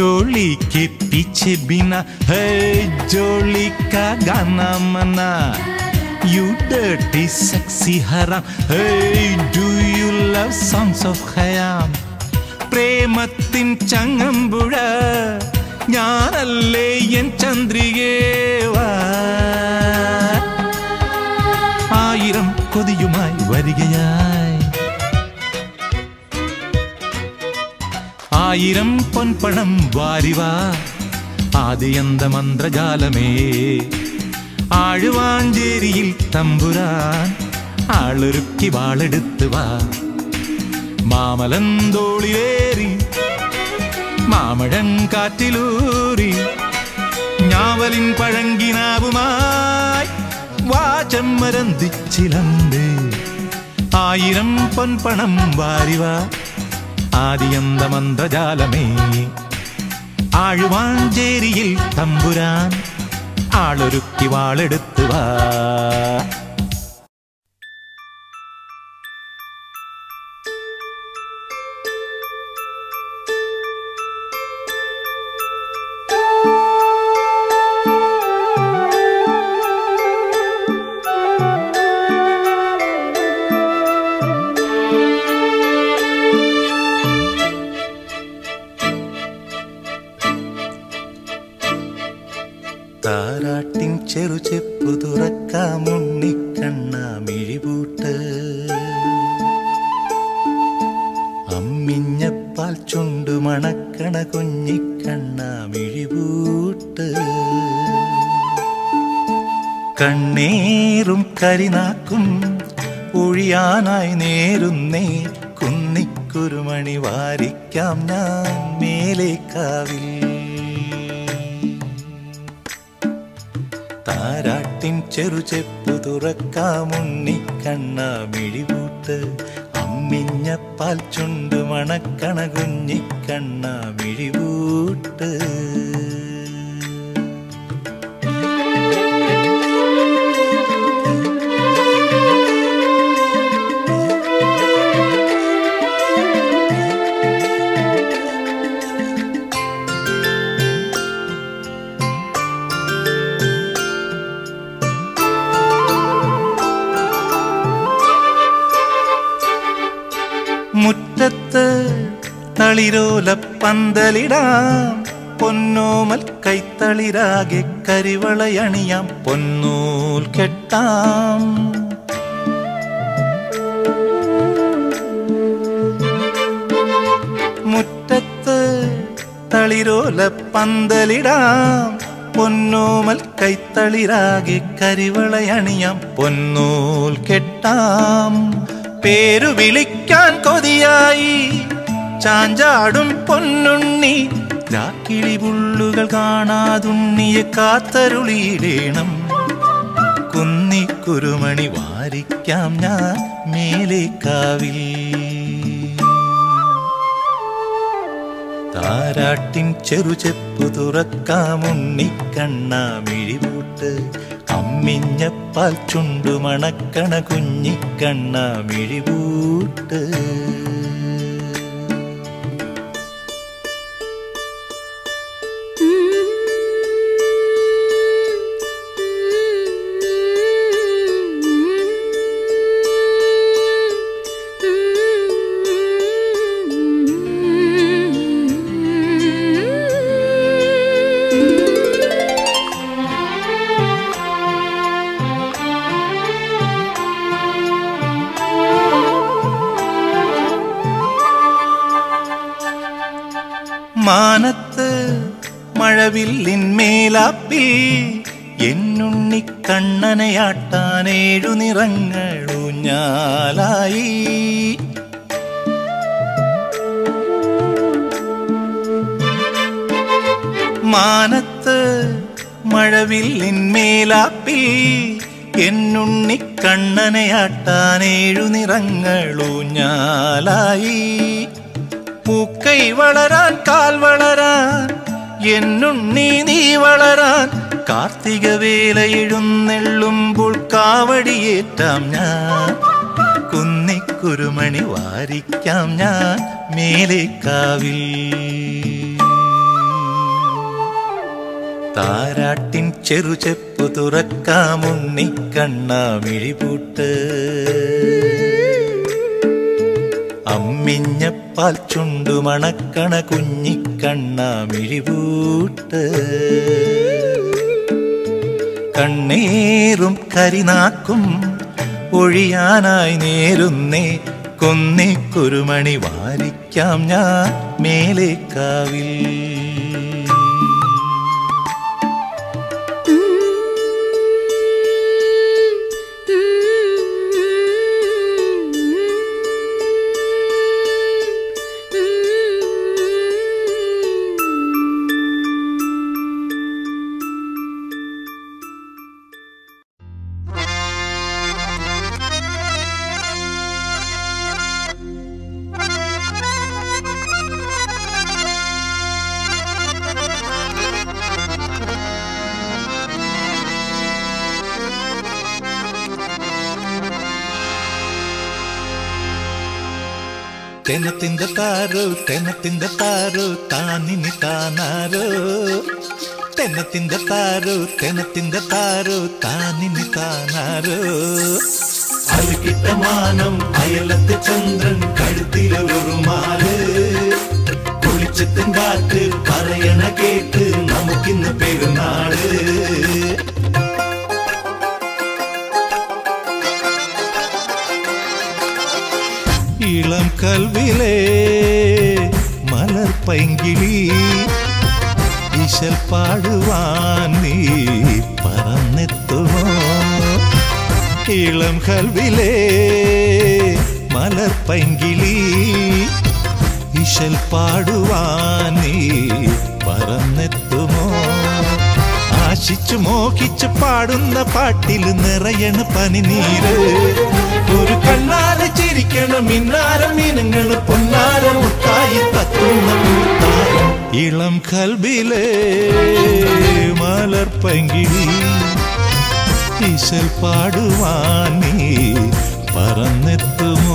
चोली के पीछे बिना है जोली का गाना मना You dirty sexy haram Hey do you love songs of Khayyam പ്രേമത്തിൻ Changampuzha ഞാനല്ലേ എൻ ചന്ദ്രികേ വാ ആയിരം കൊതിയുമായി വരികയായി ആയിരം പൊൻപണം വാരിവാ ആദിയന്ത മന്ത്രജാലമേ ആഴുവാഞ്ചേരിയിൽ തമ്പുരാൻ ആളൊരുക്കി വാളെടുത്ത് വാ മാമലന്തോളിലേറി മാമഴങ്കാറ്റിലൂറി ഞാവലിൻ പഴങ്കിനാവുമായി വാചമ്മരന്തിച്ചിലമ്പേ ആയിരം പൊൻപണം വാരിവാ ആദിയന്ത മന്ത്രജാലമേ ആഴുവാഞ്ചേരിയിൽ തമ്പുരാൻ ആളൊരുക്കി വാളെടുത്ത് വാ താരാട്ടിൻ ചെറുചെപ്പു തുറക്കാമുണ്ണിക്കണ്ണ മിഴിപൂട്ട് അമ്മിഞ്ഞപ്പാൽ ചുണ്ടു മണക്കണ കുഞ്ഞിക്കണ്ണ മിഴിപൂട്ട് കണ്ണേറും കരിനാക്കും ഒഴിയാനായി നേരുന്നേ കുന്നിക്കുരുമണി വാരിക്കാം ഞാൻ മേലേക്കാവിൽ താരാട്ടിൻ ചെറുചെപ്പു തുറക്കാമുണ്ണിക്കണ്ണ മിഴിപൂട്ട് അമ്മിഞ്ഞപ്പാൽ ചുണ്ടു മണക്കണ കുഞ്ഞിക്കണ്ണ മിഴിപൂട്ട് മുറ്റത്ത് തളിരോലപ്പന്തലിടാം പൊന്നോമൽ കൈത്തളിരാകെ കരിവളയണിയാം പൊന്നൂൽ കെട്ടാം മുറ്റത്ത് തളിരോലപ്പന്തലിടാം പൊന്നോമൽ കൈത്തളിരാകെ കരിവളയണിയാം പൊന്നൂൽ കെട്ടാം പേരു വിളിക്കാൻ കൊതിയായി ചാഞ്ചാടും പൊന്നുണ്ണി രാക്കിളി പുള്ളുകൾ കാണാതുണ്ണിയെ കാത്തരുളിയിടേണം കുന്നിക്കുരുമണി വാരിക്കാം ഞാൻ മേലേക്കാവിൽ താരാട്ടിൻ ചെറുചെപ്പു തുറക്കാമുണ്ണിക്കണ്ണ മിഴിപൂട്ട് അമ്മിഞ്ഞപ്പാൽ ചുണ്ടു മണക്കണ കുഞ്ഞിക്കണ്ണ മിഴിപൂട്ട് മാനത്ത് മഴവില്ലിന്മേലാപ്പിൽ എന്നുണ്ണിക്കണ്ണനെയാട്ടാനേഴു നിറങ്ങളൂഞ്ഞാലായി മാനത്ത് മഴവില്ലിന്മേലാപ്പിൽ എന്നുണ്ണിക്കണ്ണനെയാട്ടാനേഴു നിറങ്ങളൂഞ്ഞാലായി പൂക്കൈ വളരാൻ കാൽ വളരാൻ എന്നുണ്ണി നീ വളരാൻ കാർത്തിക വേല എഴുന്നെള്ളുമ്പോൾ കാവടിയേറ്റാം ഞാൻ കുന്നിക്കുരുമണി വാരിക്കാം ഞാൻ മേലേക്കാവിൽ താരാട്ടിൻ ചെറുചെപ്പു തുറക്കാം ഉണ്ണിക്കണ്ണാ മിഴിപൂട്ട് അമ്മിഞ്ഞപ്പാൽ ചുണ്ടു മണക്കണ കുഞ്ഞിക്കണ്ണാ മിഴിപൂട്ട് കണ്ണീറും കരിനാക്കും ഒഴിയാനായി നേരുന്നേ കൊന്നിക്കുരുമണി വാരിക്കാം ഞാൻ മേലേക്കാവിൽ ತೆನ್ನತಿಂದ ತಾರೋ ತಾನಿನಿ ತಾನಾರೋ ತೆನ್ನತಿಂದ ತಾರೋ താനിനി താനാരോ അലുകിട്ട മാനം അയലത്ത് ചന്ദ്രൻ കഴുത്തിലൊരു മാല് കുളിച്ചത്തിൻ കാറ്റ് പറയണ കേട്ട് നമുക്കിന്ന് പെരുന്നാള് ഇളം കൽവിലെ മലർ പൈങ്കിളി ഇശൽ പാടുവാൻ നീ പറന്നെത്തുമോ ഇളം കൽവിലെ മലർ പൈങ്കിളി ഇശൽ പാടുവാൻ നീ പറന്നെത്തുമോ ആശിച്ചു മോഹിച്ചു പാടുന്ന പാട്ടിൽ നിറയണ പനിനീര് ഒരു കണ്ണാലെ ചിരിക്കണം മിന്നാരം മീനങ്ങൾ പൊന്നാരം മുട്ടായി തത്തുന്ന മുത്താരം ഇളം കൽബിലെ മലർ പൈങ്കിളി ഇശൽ പാടുവാൻ നീ പറന്നെത്തുമോ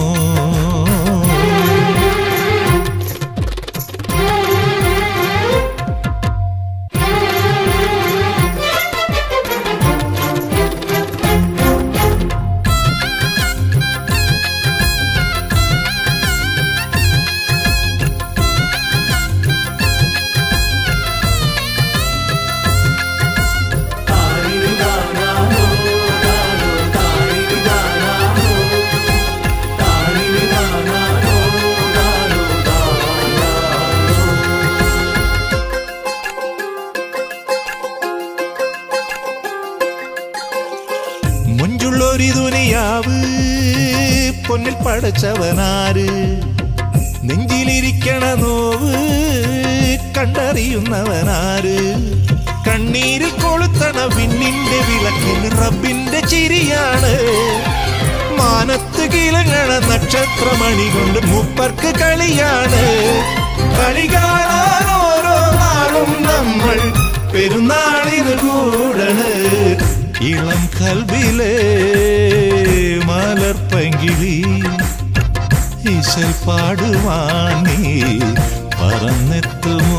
പൊന്നിൽ പടച്ചവനാര് നെഞ്ചിലിരിക്കണ നോവ് കണ്ടറിയുന്നവനാര് കണ്ണീരിൽ കൊളുത്തണ വിണ്ണിന്റെ വിളക്കിന് റബ്ബിന്റെ ചിരിയാണ് മാനത്ത് കിളങ്ങണ നക്ഷത്രമണി കൊണ്ട് മൂപ്പർക്ക് കളിയാണ് കളി കാണാൻ ഓരോ നാളും നമ്മൾ പെരുന്നാളിന് കൂടണ് ഇളം കൽബിലെ മലർ പൈങ്കിളി ഇശൽ പാടുവാൻ നീ പറന്നെത്തുമോ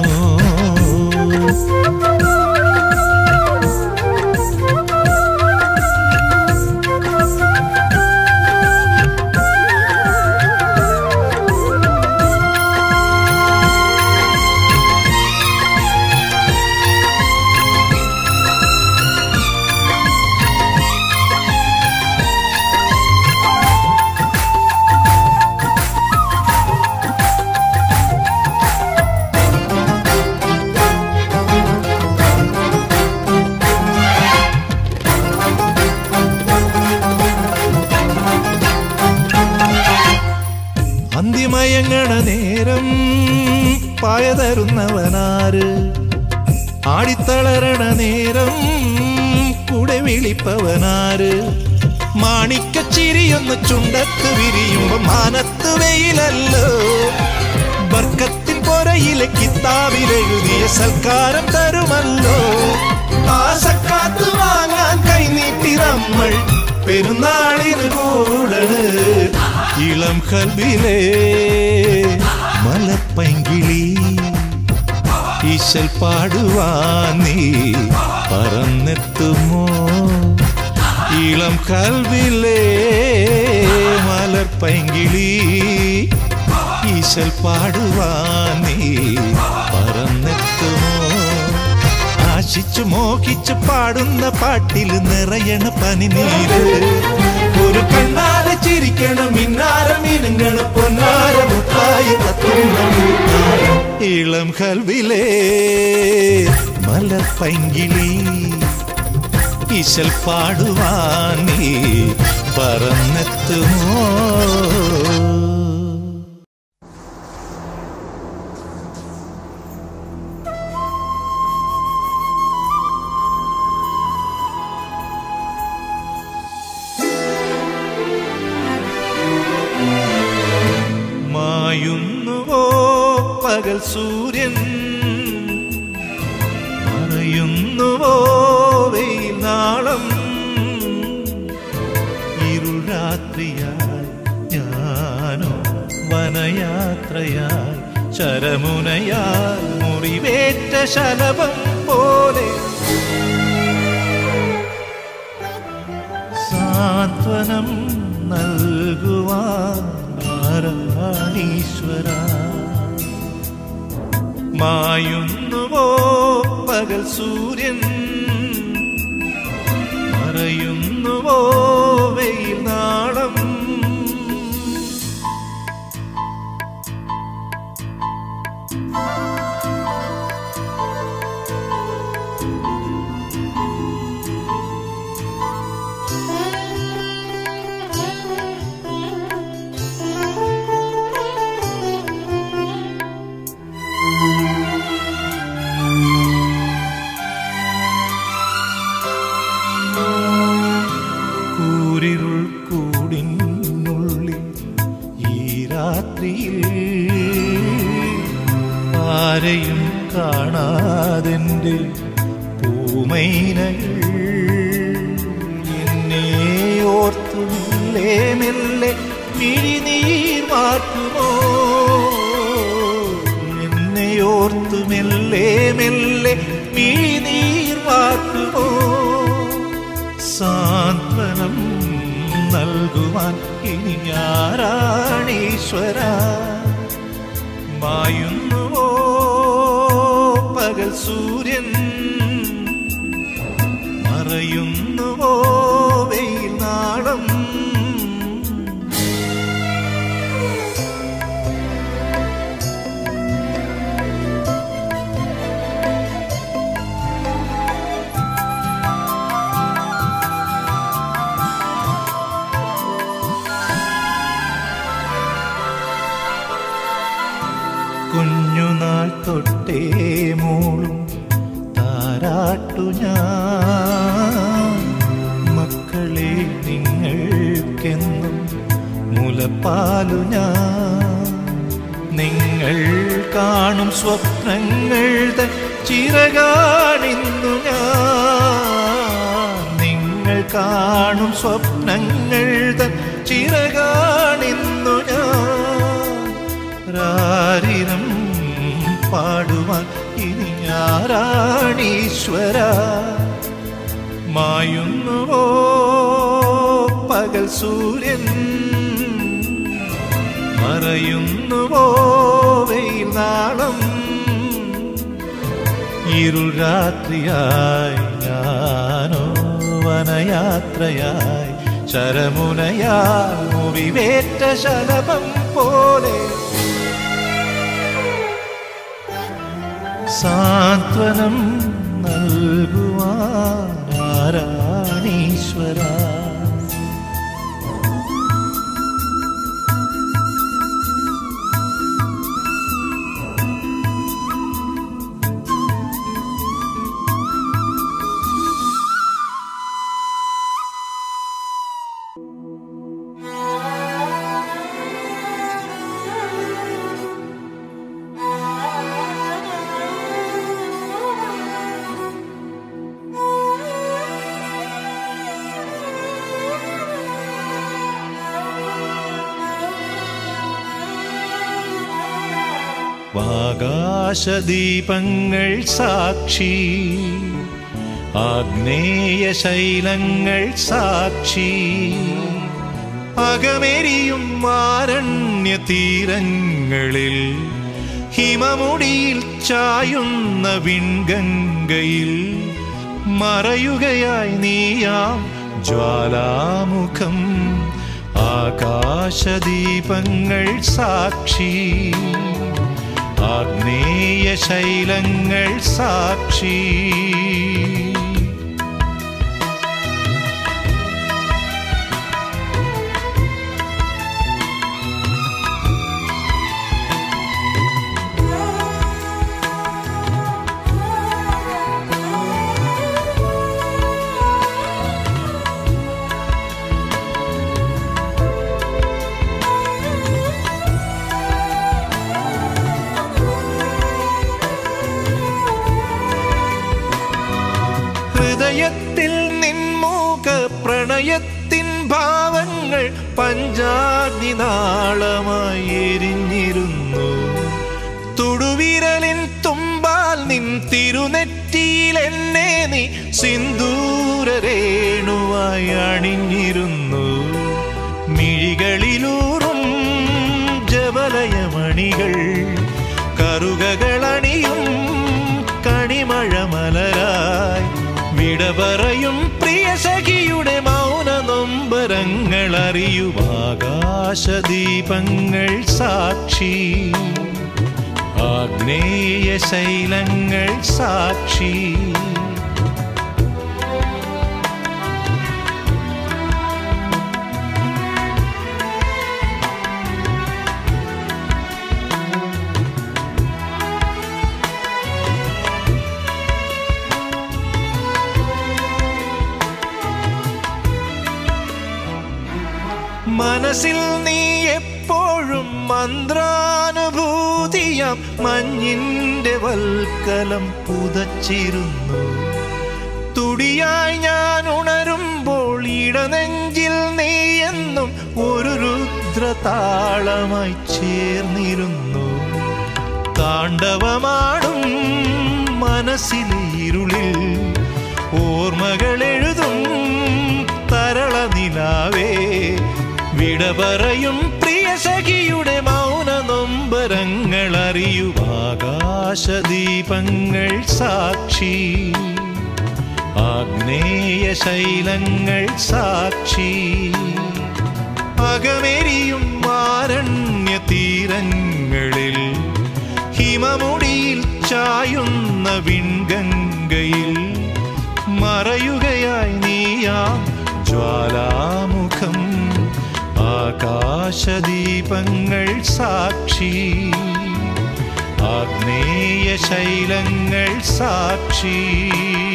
അന്തിമയങ്ങണ നേരം പായതരുന്നവനാര് ആടിത്തളരണ നേരം കൂടെ വിളിപ്പവനാര് മാണിക്കച്ചിരിയൊന്ന് ചുണ്ടത്ത് വിരിയുമ്പോ മാനത്ത് വെയിലല്ലോ ബർക്കത്തിൻ പൊരയിലെ കിതാബിലെഴുതിയ സൽക്കാരം തരുമല്ലോ ആ സക്കാത്ത് വാങ്ങാൻ കൈനീട്ടി നമ്മൾ പെരുന്നാളിന് കൂടണ് ഇളം കൽബിലെ മലർ പൈങ്കിളി ഈശൽ പാടുവാൻ നീ പറന്നെത്തുമോ ഇളം കൽവിലെ മലർപ്പൈങ്കിളി ഈശൽ പാടുവാൻ നീ പറന്നെത്തുമോ ആശിച്ചു മോഹിച്ചു പാടുന്ന പാട്ടിൽ നിറയണ പനിനീര് ഒരു കണ്ണാലെ ചിരിക്കണം മിന്നാരം ഇനങ്ങണം പൊന്നാരമുത്തായി ഇളം കൽവിലെ മലർപ്പൈങ്കിളി ഈശൽ പാടുവാൻ നീ പറന്നെത്തുമോ മായുന്നുവോ പകൽ സൂര്യൻ മറയുന്നുവോ വെയിൽ നാളം ഇരുൾ രാത്രിയായി ഞാനോ വനയാത്രയായി ശരമുനയാൽ മുറിവേറ്റ ശലഭം പോലെ സാന്ത്വനം നൽകുവാൻ ഈശ്വര മായുന്നുവോ പകൽ സൂര്യൻ മറയുന്നുവോ വെയിൽ നാളം ആരെയും കാണാതെന്റെ പൂമൈനകൾ എന്നെ ഓർത്തു മെല്ലെ മെല്ലെ മിഴിനീർ വാർക്കുമോ എന്നെ ഓർത്തു മെല്ലെ മെല്ലെ മിഴിനീർ വാർക്കുമോ സാന്ത്വനം നൽകുവാൻ ഇനി ആരാണീശ്വര മായുന്നുവോ പകൽ സൂര്യൻ മറയുന്നുവോ വെയിൽ നാളം കുഞ്ഞുനാൾ തൊട്ടേ മൂളും താരാട്ടു ഞാൻ മക്കളെ നിങ്ങൾക്കെന്നും മുലപ്പാലു ഞാൻ നിങ്ങൾ കാണും സ്വപ്നങ്ങൾ തൻ ചിറകാണിന്നു ഞാൻ നിങ്ങൾ കാണും സ്വപ്നങ്ങൾ തൻ ചിറകാണിന്നു ഞാൻ രാരിരം പാടുവാൻ ഇനി ആരാണീശ്വര മായുന്നുവോ പകൽ സൂര്യൻ മറയുന്നുവോ വെയിൽ നാളം ഇരുൾ രാത്രിയായി ഞാനോ വനയാത്രയായി ശരമുനയാൽ മുറിവേറ്റ ശലഭം പോലെ സാന്ത്വനം നൽകുവാൻ ആരാണീശ്വര ആകാശദീപങ്ങൾ സാക്ഷി, ആഗ്നേയ ശൈലങ്ങൾ സാക്ഷി, അകമെരിയും ആരണ്യ തീരങ്ങളിൽ ഹിമമുടിയിൽ ചായുന്ന വിൺഗംഗയിൽ മറയുകയായി നീയാം ജ്വാലാമുഖം. ആകാശദീപങ്ങൾ സാക്ഷി, ആഗ്നേയ ശൈലങ്ങൾ സാക്ഷി. ഹൃദയത്തിൽ നിൻമുഖ പ്രണയത്തിൻ ഭാവങ്ങൾ പഞ്ചാഗ്നി നാളമായി എരിഞ്ഞിരുന്നു. തുടുവിരലിൻ തുമ്പാൽ നിൻ തിരുനെറ്റിയിൽ എന്നെ നീ സിന്ദൂരരേണുവായി അണിഞ്ഞിരുന്നു. മിഴികളിലൂറും ജവലയമണികൾ കറുകകളണിയും കണിമഴമലരായി വിട പറയും പ്രിയ സഖിയുടെ മൗന നൊമ്പരങ്ങൾ അറിയും. ആകാശദീപങ്ങൾ സാക്ഷി, ആഗ്നേയ ശൈലങ്ങൾ സാക്ഷി. മനസ്സിൽ നീ എപ്പോഴും മന്ത്രാനുഭൂതിയാം മഞ്ഞിന്റെ വൽക്കലം പുതച്ചിരുന്നു. തുടിയായി ഞാൻ ഉണരുമ്പോൾ ഇടനെഞ്ചിൽ നീ എന്നും ഒരു രുദ്രതാളമായി ചേർന്നിരുന്നു. താണ്ഡവമാടും മനസ്സിലെ ഇരുളിൽ ഓർമ്മകളെഴുതും തരള നിലാവേ, വിട പറയും പ്രിയ സഖിയുടെ മൗന നൊമ്പരങ്ങൾ അറിയൂ. ആകാശദീപങ്ങൾ സാക്ഷി, ആഗ്നേയ ശൈലങ്ങൾ സാക്ഷി, അകമെരിയും ആരണ്യ തീരങ്ങളിൽ ഹിമമുടിയിൽ ചായുന്ന വിൺഗംഗയിൽ മറയുകയായി നീയാം ജ്വാലാമുഖം. ആകാശദീപങ്ങൾ സാക്ഷി, ആഗ്നേയ ശൈലങ്ങൾ സാക്ഷി.